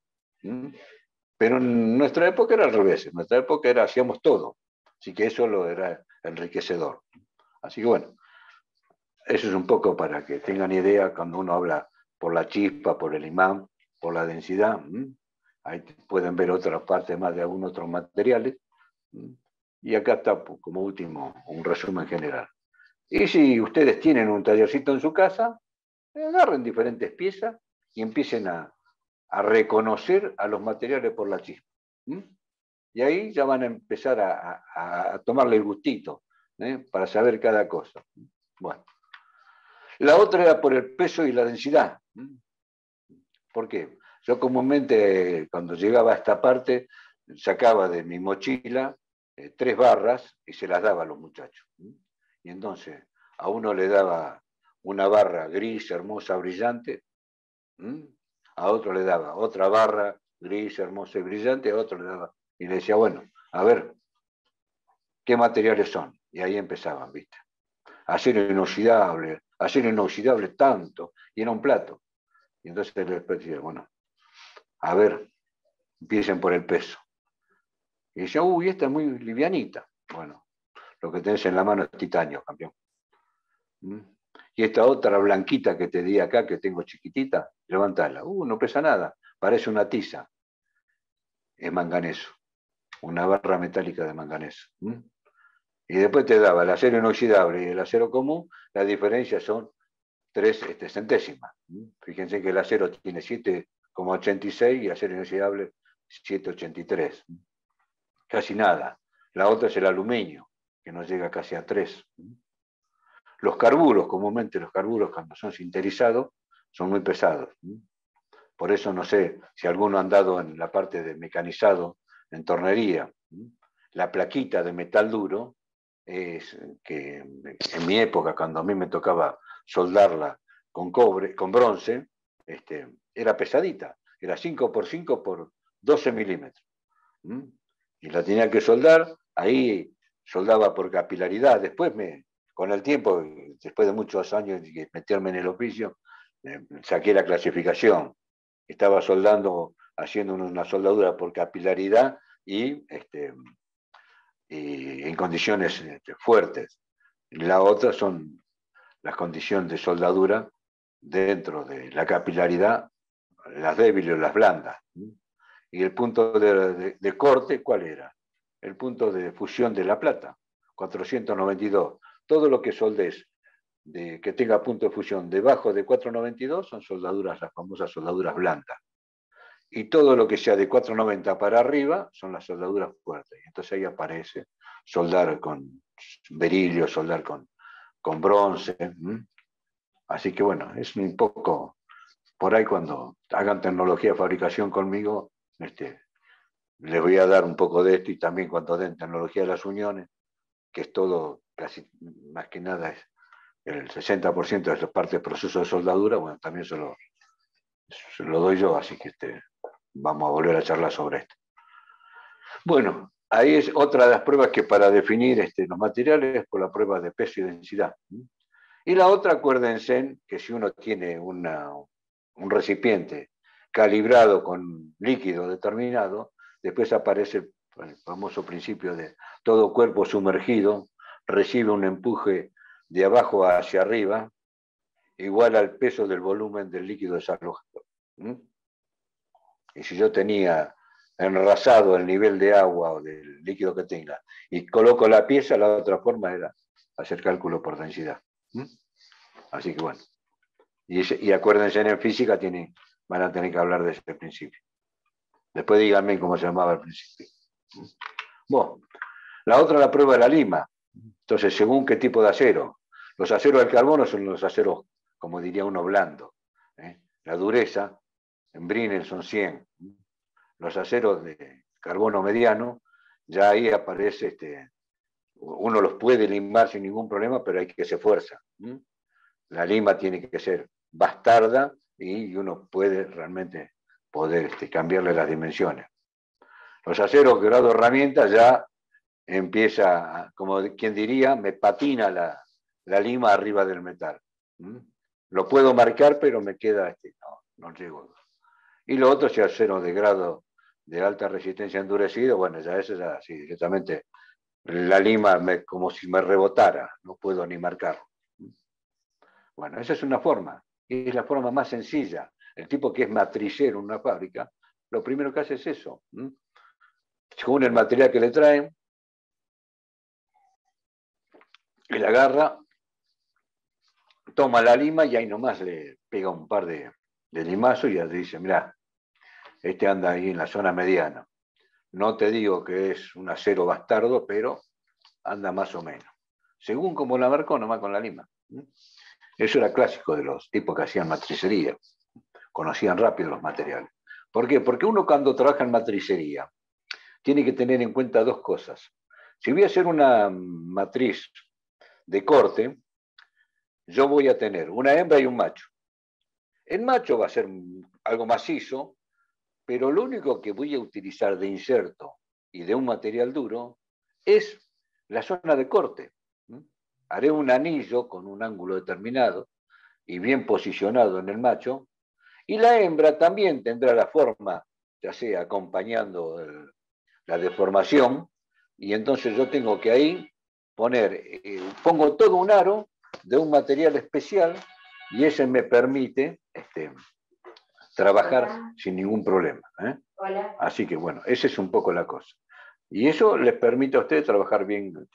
Pero en nuestra época era al revés, en nuestra época hacíamos todo, así que eso lo era enriquecedor. Así que bueno, eso es un poco para que tengan idea cuando uno habla por la chispa, por el imán, por la densidad. Ahí pueden ver otra parte más de algunos otros materiales. Y acá está como último un resumen general. Y si ustedes tienen un tallercito en su casa, agarren diferentes piezas y empiecen a reconocer a los materiales por la chispa. Y ahí ya van a empezar a tomarle el gustito para saber cada cosa. Bueno. La otra era por el peso y la densidad. ¿Por qué? Yo comúnmente cuando llegaba a esta parte sacaba de mi mochila 3 barras y se las daba a los muchachos. Y entonces a uno le daba una barra gris, hermosa, brillante, a otro le daba otra barra gris, hermosa y brillante, a otro le daba, y le decía, bueno, a ver, ¿qué materiales son? Y ahí empezaban, ¿viste? Acero inoxidable tanto, y era un plato. Y entonces les decía, bueno, a ver, empiecen por el peso. Y decía, uy, esta es muy livianita. Bueno, lo que tenés en la mano es titanio, campeón. Y esta otra blanquita que te di acá, que tengo chiquitita, levantala. No pesa nada, parece una tiza. Es manganeso, una barra metálica de manganeso. Y después te daba el acero inoxidable y el acero común, la diferencia son 3 centésimas. Fíjense que el acero tiene 7,86 y el acero inoxidable 7,83. Casi nada. La otra es el aluminio, que no llega casi a 3. Los carburos, comúnmente los carburos cuando son sinterizados, son muy pesados. Por eso no sé si alguno ha andado en la parte de mecanizado, en tornería. La plaquita de metal duro, es que en mi época, cuando a mí me tocaba soldarla con cobre, con bronce, era pesadita. Era 5x5 por 12 milímetros. Y la tenía que soldar, ahí soldaba por capilaridad. Después, con el tiempo, después de muchos años de meterme en el oficio, saqué la clasificación. Estaba soldando, haciendo una soldadura por capilaridad y en condiciones fuertes. La otra son las condiciones de soldadura dentro de la capilaridad, las débiles o las blandas. Y el punto de corte, ¿cuál era? El punto de fusión de la plata, 492. Todo lo que soldes que tenga punto de fusión debajo de 492 son soldaduras, las famosas soldaduras blandas. Y todo lo que sea de 490 para arriba son las soldaduras fuertes. Entonces ahí aparece soldar con berilio, soldar con bronce. Así que bueno, es un poco, por ahí cuando hagan tecnología de fabricación conmigo, les voy a dar un poco de esto, y también cuando den tecnología de las uniones, que es todo, casi más que nada, es el 60% de la parte del proceso de soldadura, bueno, también se lo doy yo, así que vamos a volver a charlar sobre esto. Bueno, ahí es otra de las pruebas que para definir los materiales es por la prueba de peso y densidad. Y la otra, acuérdense que si uno tiene un recipiente calibrado con líquido determinado, después aparece el famoso principio de todo cuerpo sumergido recibe un empuje de abajo hacia arriba igual al peso del volumen del líquido desalojado. Y si yo tenía enrasado el nivel de agua o del líquido que tenga y coloco la pieza, la otra forma era hacer cálculo por densidad. Así que bueno. Y acuérdense, en física van a tener que hablar de ese principio. Después díganme cómo se llamaba el principio. Bueno, la otra es la prueba de la lima. Entonces, según qué tipo de acero. Los aceros al carbono son los aceros, como diría uno, blando. La dureza, en Brinell son 100. Los aceros de carbono mediano, ya ahí aparece, uno los puede limar sin ningún problema, pero hay que se fuerza. La lima tiene que ser bastarda y uno puede realmente cambiarle las dimensiones. Los aceros grado herramienta ya empieza, como quien diría, me patina la lima arriba del metal. Lo puedo marcar, pero me queda, no llego. Y lo otro es acero de grado de alta resistencia endurecido, bueno, ya eso ya así, directamente la lima como si me rebotara, no puedo ni marcarlo. Bueno, esa es una forma, y es la forma más sencilla. El tipo que es matricero en una fábrica, lo primero que hace es eso. Según el material que le traen, él agarra, toma la lima y ahí nomás le pega un par de limazos y ya te dice, mirá, anda ahí en la zona mediana. No te digo que es un acero bastardo, pero anda más o menos. Según como la marcó, nomás con la lima. Eso era clásico de los tipos que hacían matricería. Conocían rápido los materiales. ¿Por qué? Porque uno cuando trabaja en matricería tiene que tener en cuenta dos cosas. Si voy a hacer una matriz de corte, yo voy a tener una hembra y un macho. El macho va a ser algo macizo, pero lo único que voy a utilizar de inserto y de un material duro es la zona de corte. Haré un anillo con un ángulo determinado y bien posicionado en el macho, y la hembra también tendrá la forma, ya sea acompañando la deformación, y entonces yo tengo que ahí pongo todo un aro de un material especial y ese me permite trabajar sin ningún problema. Así que bueno, esa es un poco la cosa. Y eso les permite a ustedes trabajar bien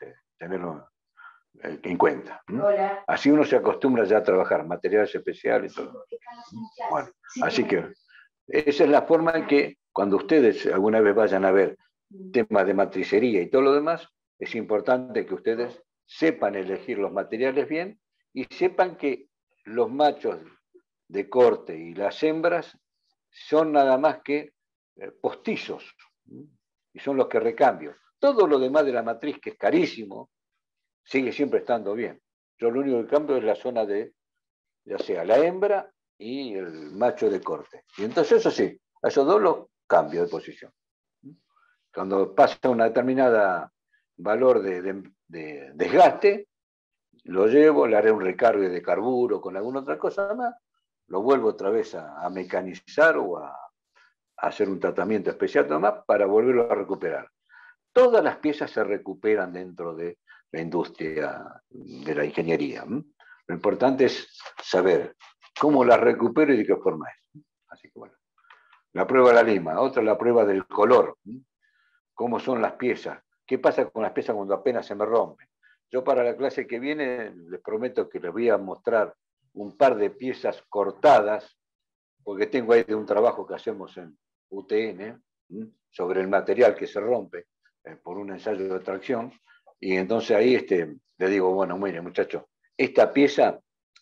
tenerlo en cuenta. Así uno se acostumbra ya a trabajar materiales especiales y todo. Bueno, así que esa es la forma en que cuando ustedes alguna vez vayan a ver temas de matricería y todo lo demás, es importante que ustedes sepan elegir los materiales bien y sepan que los machos de corte y las hembras son nada más que postizos y son los que recambio. Todo lo demás de la matriz, que es carísimo, sigue siempre estando bien. Yo lo único que cambio es la zona de, ya sea la hembra y el macho de corte. Y entonces eso sí, a esos dos los cambio de posición. Cuando pasa una determinada valor de desgaste, lo llevo, le haré un recargue de carburo con alguna otra cosa más, lo vuelvo otra vez a mecanizar o a hacer un tratamiento especial nomás para volverlo a recuperar. Todas las piezas se recuperan dentro de la industria de la ingeniería. Lo importante es saber cómo las recupero y de qué forma es. Así que bueno, la prueba de la lima, otra la prueba del color. ¿Cómo son las piezas? ¿Qué pasa con las piezas cuando apenas se me rompen? Yo para la clase que viene les prometo que les voy a mostrar un par de piezas cortadas, porque tengo ahí de un trabajo que hacemos en UTN sobre el material que se rompe por un ensayo de tracción, y entonces ahí le digo, bueno, mire muchachos, esta pieza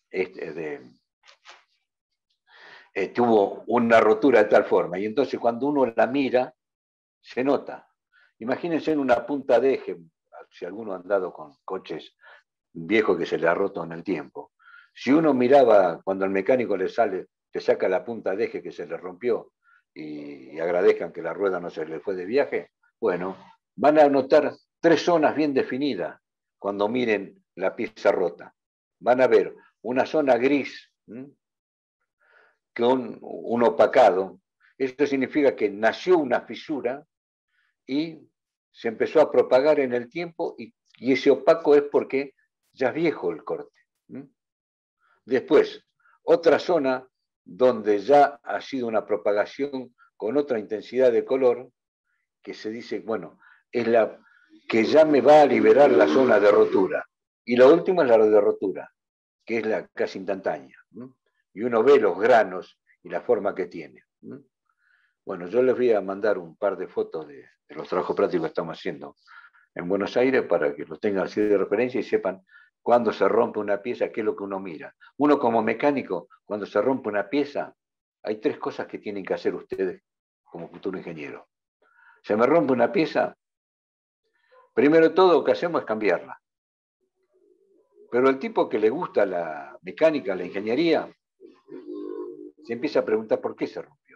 tuvo una rotura de tal forma, y entonces cuando uno la mira, se nota. Imagínense en una punta de eje, si alguno ha andado con coches viejos que se le ha roto en el tiempo, si uno miraba cuando el mecánico le saca la punta de eje que se le rompió y agradezcan que la rueda no se le fue de viaje, bueno, van a notar 3 zonas bien definidas cuando miren la pieza rota. Van a ver una zona gris con un opacado. Esto significa que nació una fisura y se empezó a propagar en el tiempo y ese opaco es porque ya es viejo el corte. Después, otra zona donde ya ha sido una propagación con otra intensidad de color, que se dice, bueno, es la que ya me va a liberar la zona de rotura. Y la última es la de rotura, que es la casi instantánea. Y uno ve los granos y la forma que tiene. Bueno, yo les voy a mandar un par de fotos de los trabajos prácticos que estamos haciendo en Buenos Aires para que los tengan así de referencia y sepan cuándo se rompe una pieza, qué es lo que uno mira. Uno como mecánico, cuando se rompe una pieza, hay 3 cosas que tienen que hacer ustedes como futuro ingeniero. Se me rompe una pieza, primero de todo lo que hacemos es cambiarla. Pero el tipo que le gusta la mecánica, la ingeniería, se empieza a preguntar por qué se rompió.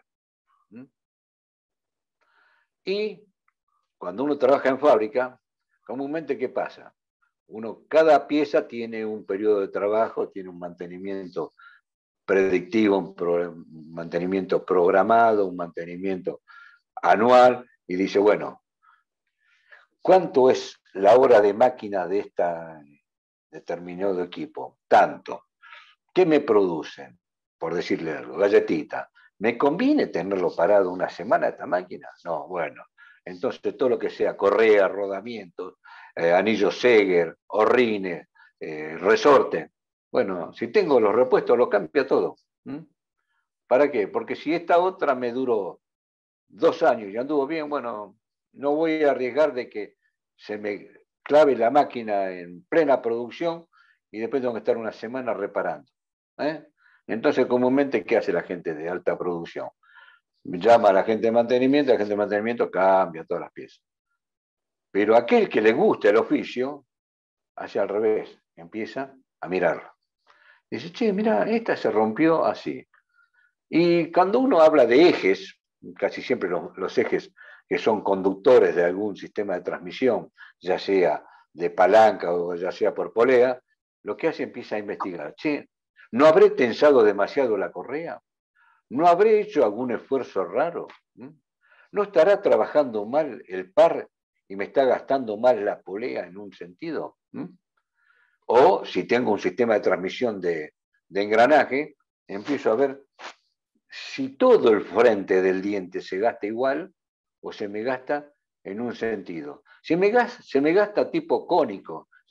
Y cuando uno trabaja en fábrica, comúnmente, ¿qué pasa? Cada pieza tiene un periodo de trabajo, tiene un mantenimiento predictivo, un mantenimiento programado, un mantenimiento anual, y dice, bueno, ¿cuánto es la hora de máquina de este determinado equipo? Tanto. ¿Qué me producen? Por decirle algo, galletita. ¿Me conviene tenerlo parado una semana esta máquina? No, bueno. Entonces todo lo que sea correa, rodamientos, anillos Seger, horrines, resorte. Bueno, si tengo los repuestos, lo cambia todo. ¿Para qué? Porque si esta otra me duró 2 años y anduvo bien, bueno, no voy a arriesgar de que se me clave la máquina en plena producción y después tengo que estar una semana reparando. Entonces, comúnmente, ¿qué hace la gente de alta producción? Llama a la gente de mantenimiento, la gente de mantenimiento cambia todas las piezas. Pero aquel que le gusta el oficio, hace al revés, empieza a mirarlo. Dice, che, mira, esta se rompió así. Y cuando uno habla de ejes, casi siempre los ejes que son conductores de algún sistema de transmisión, ya sea de palanca o ya sea por polea, lo que hace empieza a investigar. Che, ¿no habré tensado demasiado la correa? ¿No habré hecho algún esfuerzo raro? ¿No estará trabajando mal el par y me está gastando mal la polea en un sentido? O si tengo un sistema de transmisión de engranaje, empiezo a ver si todo el frente del diente se gasta igual o se me gasta en un sentido. Si se me gasta tipo cónico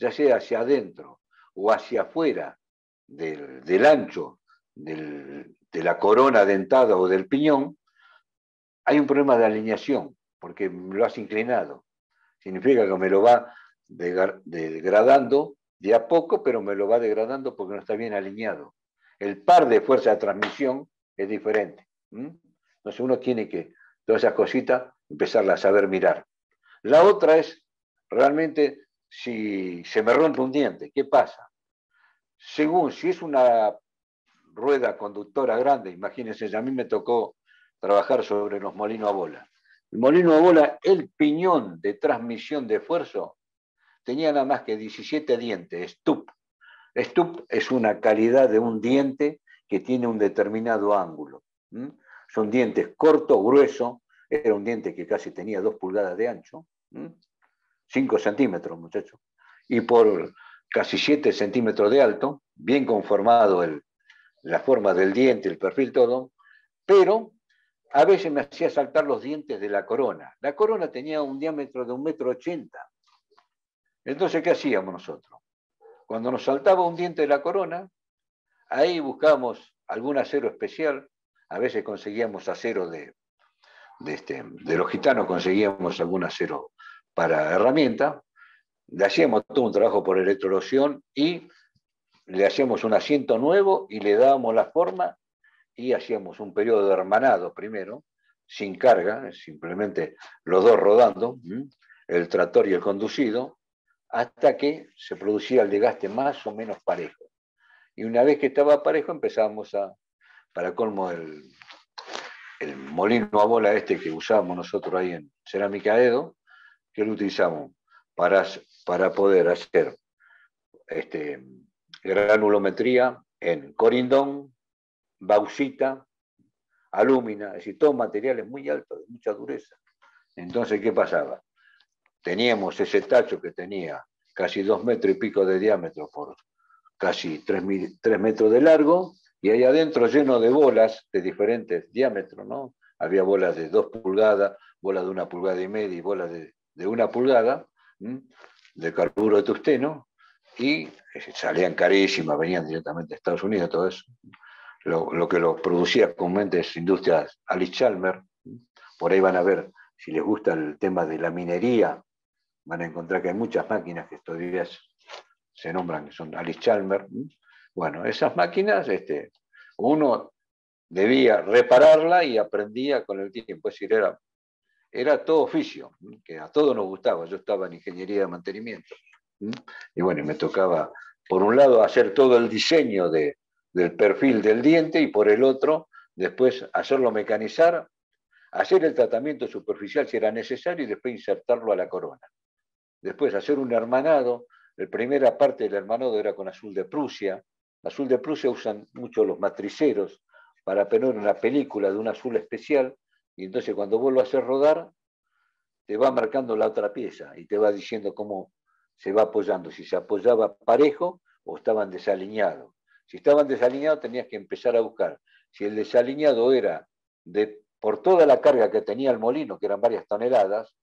ya sea hacia adentro o hacia afuera del ancho de la corona dentada o del piñón, hay un problema de alineación, porque lo has inclinado. Significa que me lo va degradando de a poco, pero me lo va degradando porque no está bien alineado. El par de fuerza de transmisión es diferente. Entonces uno tiene que, todas esas cositas, empezarlas a saber mirar. La otra es, realmente, si se me rompe un diente, ¿qué pasa? Según, si es una rueda conductora grande, imagínense, a mí me tocó trabajar sobre los molinos a bola. El molino a bola, el piñón de transmisión de esfuerzo, tenía nada más que 17 dientes, Stupp. Stupp es una calidad de un diente que tiene un determinado ángulo. Son dientes cortos, gruesos, era un diente que casi tenía 2 pulgadas de ancho, 5 centímetros, muchachos, y por casi 7 centímetros de alto, bien conformado la forma del diente, el perfil, todo, pero a veces me hacía saltar los dientes de la corona. La corona tenía un diámetro de 1,80 m. Entonces, ¿qué hacíamos nosotros? Cuando nos saltaba un diente de la corona, ahí buscábamos algún acero especial, a veces conseguíamos acero de los gitanos, conseguíamos algún acero para herramienta, le hacíamos todo un trabajo por electroerosión y le hacíamos un asiento nuevo y le dábamos la forma y hacíamos un periodo de hermanado primero, sin carga, simplemente los dos rodando, el tractor y el conducido, hasta que se producía el desgaste más o menos parejo. Y una vez que estaba parejo empezábamos para colmo, el molino a bola este que usábamos nosotros ahí en Cerámica Edo, que lo utilizamos para poder hacer granulometría en corindón, bauxita, alúmina, es decir, todos materiales muy altos, de mucha dureza. Entonces, ¿qué pasaba? Teníamos ese tacho que tenía casi 2 metros y pico de diámetro por casi 3 metros de largo, y ahí adentro lleno de bolas de diferentes diámetros, ¿no? Había bolas de 2 pulgadas, bolas de 1,5 pulgadas y bolas de 1 pulgada, de carburo de tungsteno, y salían carísimas, venían directamente de Estados Unidos, todo eso. Lo que lo producía comúnmente es Industrias Allis-Chalmers. Por ahí van a ver, si les gusta el tema de la minería, van a encontrar que hay muchas máquinas que todavía se nombran, que son Allis-Chalmers. Bueno, esas máquinas, uno debía repararla y aprendía con el tiempo. Es decir, era todo oficio, que a todos nos gustaba. Yo estaba en ingeniería de mantenimiento. Y bueno, me tocaba, por un lado, hacer todo el diseño del perfil del diente y por el otro, después hacerlo mecanizar, hacer el tratamiento superficial si era necesario y después insertarlo a la corona. Después hacer un hermanado. La primera parte del hermanado era con azul de Prusia. Azul de Prusia usan mucho los matriceros para poner una película de un azul especial y entonces cuando vos lo haces rodar, te va marcando la otra pieza y te va diciendo cómo se va apoyando, si se apoyaba parejo o estaban desalineados. Si estaban desalineados tenías que empezar a buscar. Si el desalineado era por toda la carga que tenía el molino, que eran varias toneladas,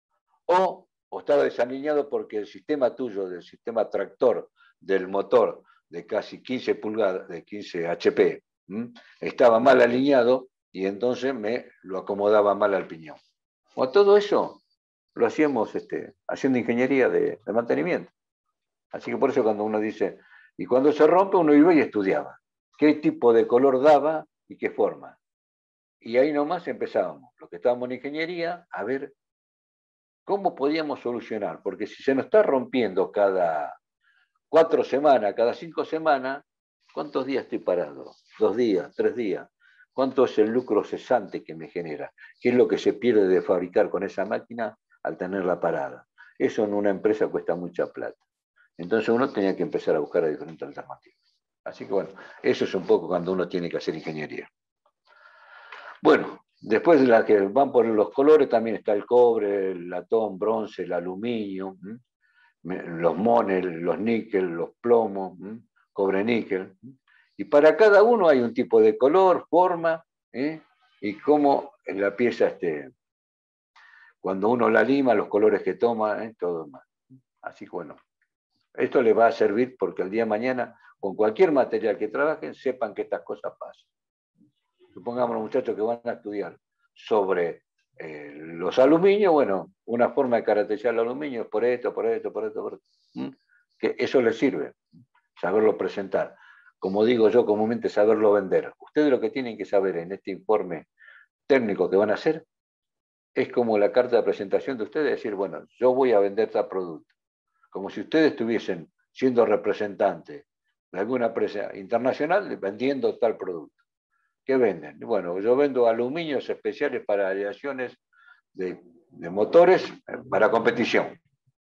o estaba desalineado porque el sistema tuyo, del sistema tractor del motor de casi 15 pulgadas, de 15 HP, estaba mal alineado y entonces me lo acomodaba mal al piñón. O todo eso lo hacíamos haciendo ingeniería de mantenimiento. Así que por eso cuando uno dice, y cuando se rompe uno iba y estudiaba qué tipo de color daba y qué forma. Y ahí nomás empezábamos, los que estábamos en ingeniería, a ver cómo podíamos solucionar, porque si se nos está rompiendo cada 4 semanas, cada 5 semanas, ¿cuántos días estoy parado? 2 días, 3 días. ¿Cuánto es el lucro cesante que me genera? ¿Qué es lo que se pierde de fabricar con esa máquina al tenerla parada? Eso en una empresa cuesta mucha plata. Entonces uno tenía que empezar a buscar diferentes alternativas. Así que bueno, eso es un poco cuando uno tiene que hacer ingeniería. Bueno, después de la que van por los colores también está el cobre, el latón, bronce, el aluminio, los mones, los níquel, los plomos, cobre níquel. Y para cada uno hay un tipo de color, forma, y cómo la pieza, cuando uno la lima, los colores que toma, todo más. Así que bueno, Esto les va a servir porque el día de mañana, con cualquier material que trabajen, sepan que estas cosas pasan. Supongamos los muchachos que van a estudiar sobre los aluminios, bueno, una forma de caracterizar el aluminio es por esto, por esto, por esto, por esto. Que eso les sirve, saberlo presentar. Como digo yo comúnmente, saberlo vender. Ustedes lo que tienen que saber en este informe técnico que van a hacer es como la carta de presentación de ustedes, decir, bueno, yo voy a vender tal producto. Como si ustedes estuviesen siendo representantes de alguna empresa internacional vendiendo tal producto. ¿Qué venden? Bueno, yo vendo aluminios especiales para aleaciones de motores para competición.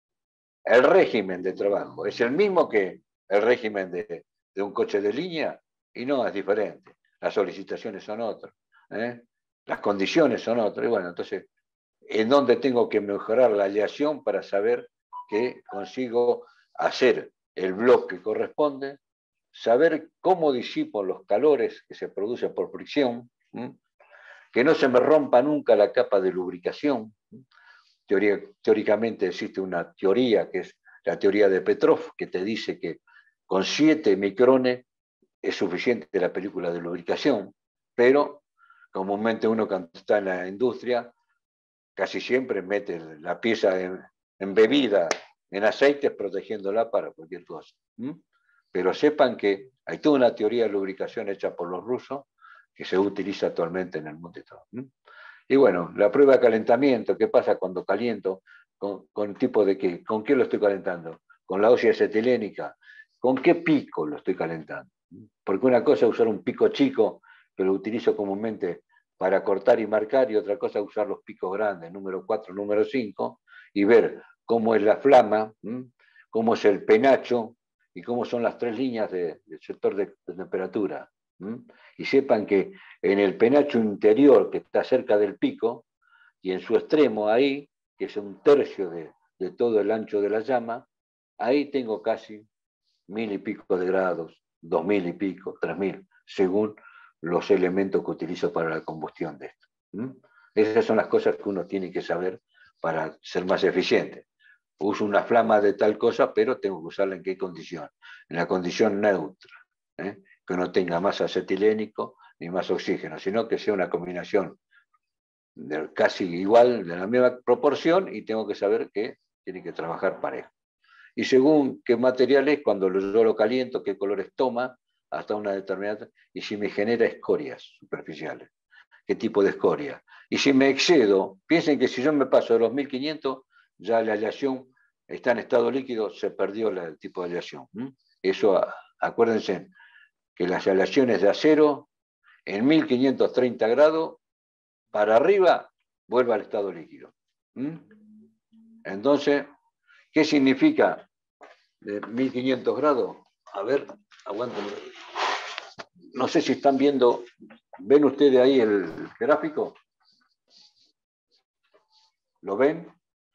El régimen de trabajo es el mismo que el régimen de un coche de línea y no es diferente. Las solicitaciones son otras, las condiciones son otras. Y bueno, entonces, ¿en dónde tengo que mejorar la aleación para saber que consigo hacer el bloque que corresponde? Saber cómo disipo los calores que se producen por fricción, que no se me rompa nunca la capa de lubricación. Teóricamente existe una teoría que es la teoría de Petrov, que te dice que con 7 micrones es suficiente la película de lubricación, pero comúnmente uno cuando está en la industria casi siempre mete la pieza embebida en aceites protegiéndola para cualquier cosa. Pero sepan que hay toda una teoría de lubricación hecha por los rusos que se utiliza actualmente en el mundo y todo. Y bueno, la prueba de calentamiento, ¿qué pasa cuando caliento? ¿Con tipo de qué? ¿Con qué lo estoy calentando? ¿Con la óxido acetilénica? ¿Con qué pico lo estoy calentando? Porque una cosa es usar un pico chico, que lo utilizo comúnmente para cortar y marcar, y otra cosa es usar los picos grandes, número 4, número 5, y ver cómo es la flama, cómo es el penacho, y cómo son las 3 líneas del sector de temperatura. Y sepan que en el penacho interior, que está cerca del pico, y en su extremo ahí, que es 1/3 de todo el ancho de la llama, ahí tengo casi 1000 y pico de grados, 2000 y pico, 3000, según los elementos que utilizo para la combustión de esto. Esas son las cosas que uno tiene que saber para ser más eficiente. Uso una flama de tal cosa, pero tengo que usarla en qué condición. En la condición neutra, que no tenga más acetilénico ni más oxígeno, sino que sea una combinación casi igual, de la misma proporción, y tengo que saber que tiene que trabajar parejo. Y según qué material es, cuando yo lo caliento, qué colores toma, hasta una determinada, y si me genera escorias superficiales, qué tipo de escoria. Y si me excedo, piensen que si yo me paso de los 1500, ya la aleación está en estado líquido, se perdió el tipo de aleación. Eso, acuérdense que las aleaciones de acero, en 1530 grados, para arriba, vuelve al estado líquido. Entonces, ¿qué significa de 1500 grados? A ver, aguántame. No sé si están viendo, ¿ven ustedes ahí el gráfico? ¿Lo ven?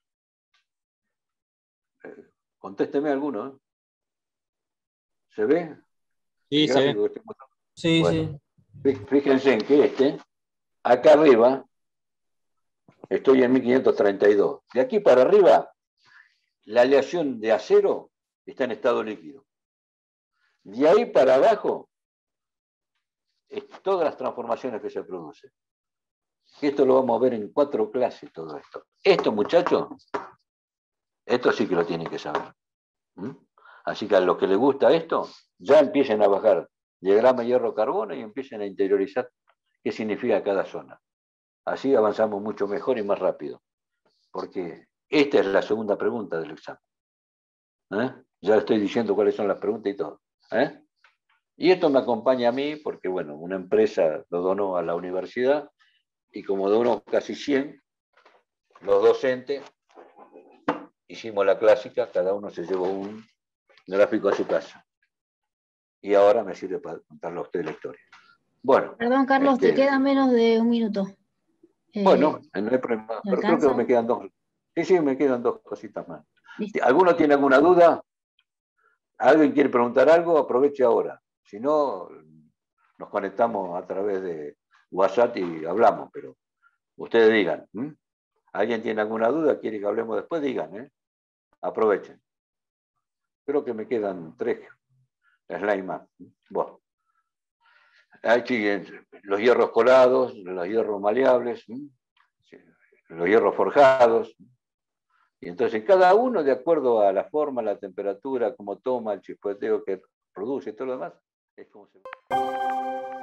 Contésteme alguno. ¿Se ve? Sí, El se gráfico ve. que estoy mostrando. Sí, Bueno, sí. fíjense en que acá arriba, estoy en 1532. De aquí para arriba, la aleación de acero está en estado líquido. De ahí para abajo, todas las transformaciones que se producen. Esto lo vamos a ver en 4 clases, todo esto. Esto, muchachos, esto sí que lo tienen que saber. Así que a los que les gusta esto, ya empiecen a bajar diagrama hierro-carbono y empiecen a interiorizar qué significa cada zona. Así avanzamos mucho mejor y más rápido. Porque esta es la segunda pregunta del examen. Ya estoy diciendo cuáles son las preguntas y todo. Y esto me acompaña a mí porque, bueno, una empresa lo donó a la universidad y como donó casi 100, los docentes hicimos la clásica, cada uno se llevó un gráfico a su casa. Y ahora me sirve para contarle a usted la historia. Bueno. Perdón, Carlos, te queda menos de 1 minuto. Bueno, no hay problema, pero creo que me quedan 2. Sí, me quedan 2 cositas más. ¿Listo? ¿Alguno tiene alguna duda? ¿Alguien quiere preguntar algo? Aproveche ahora. Si no, nos conectamos a través de WhatsApp y hablamos, pero ustedes digan. ¿Alguien tiene alguna duda? ¿Quiere que hablemos después? Digan, aprovechen. Creo que me quedan 3 slides más. Bueno. Ahí siguen los hierros colados, los hierros maleables, los hierros forjados. Y entonces cada uno, de acuerdo a la forma, la temperatura, cómo toma, el chispoteo que produce y todo lo demás, es como se...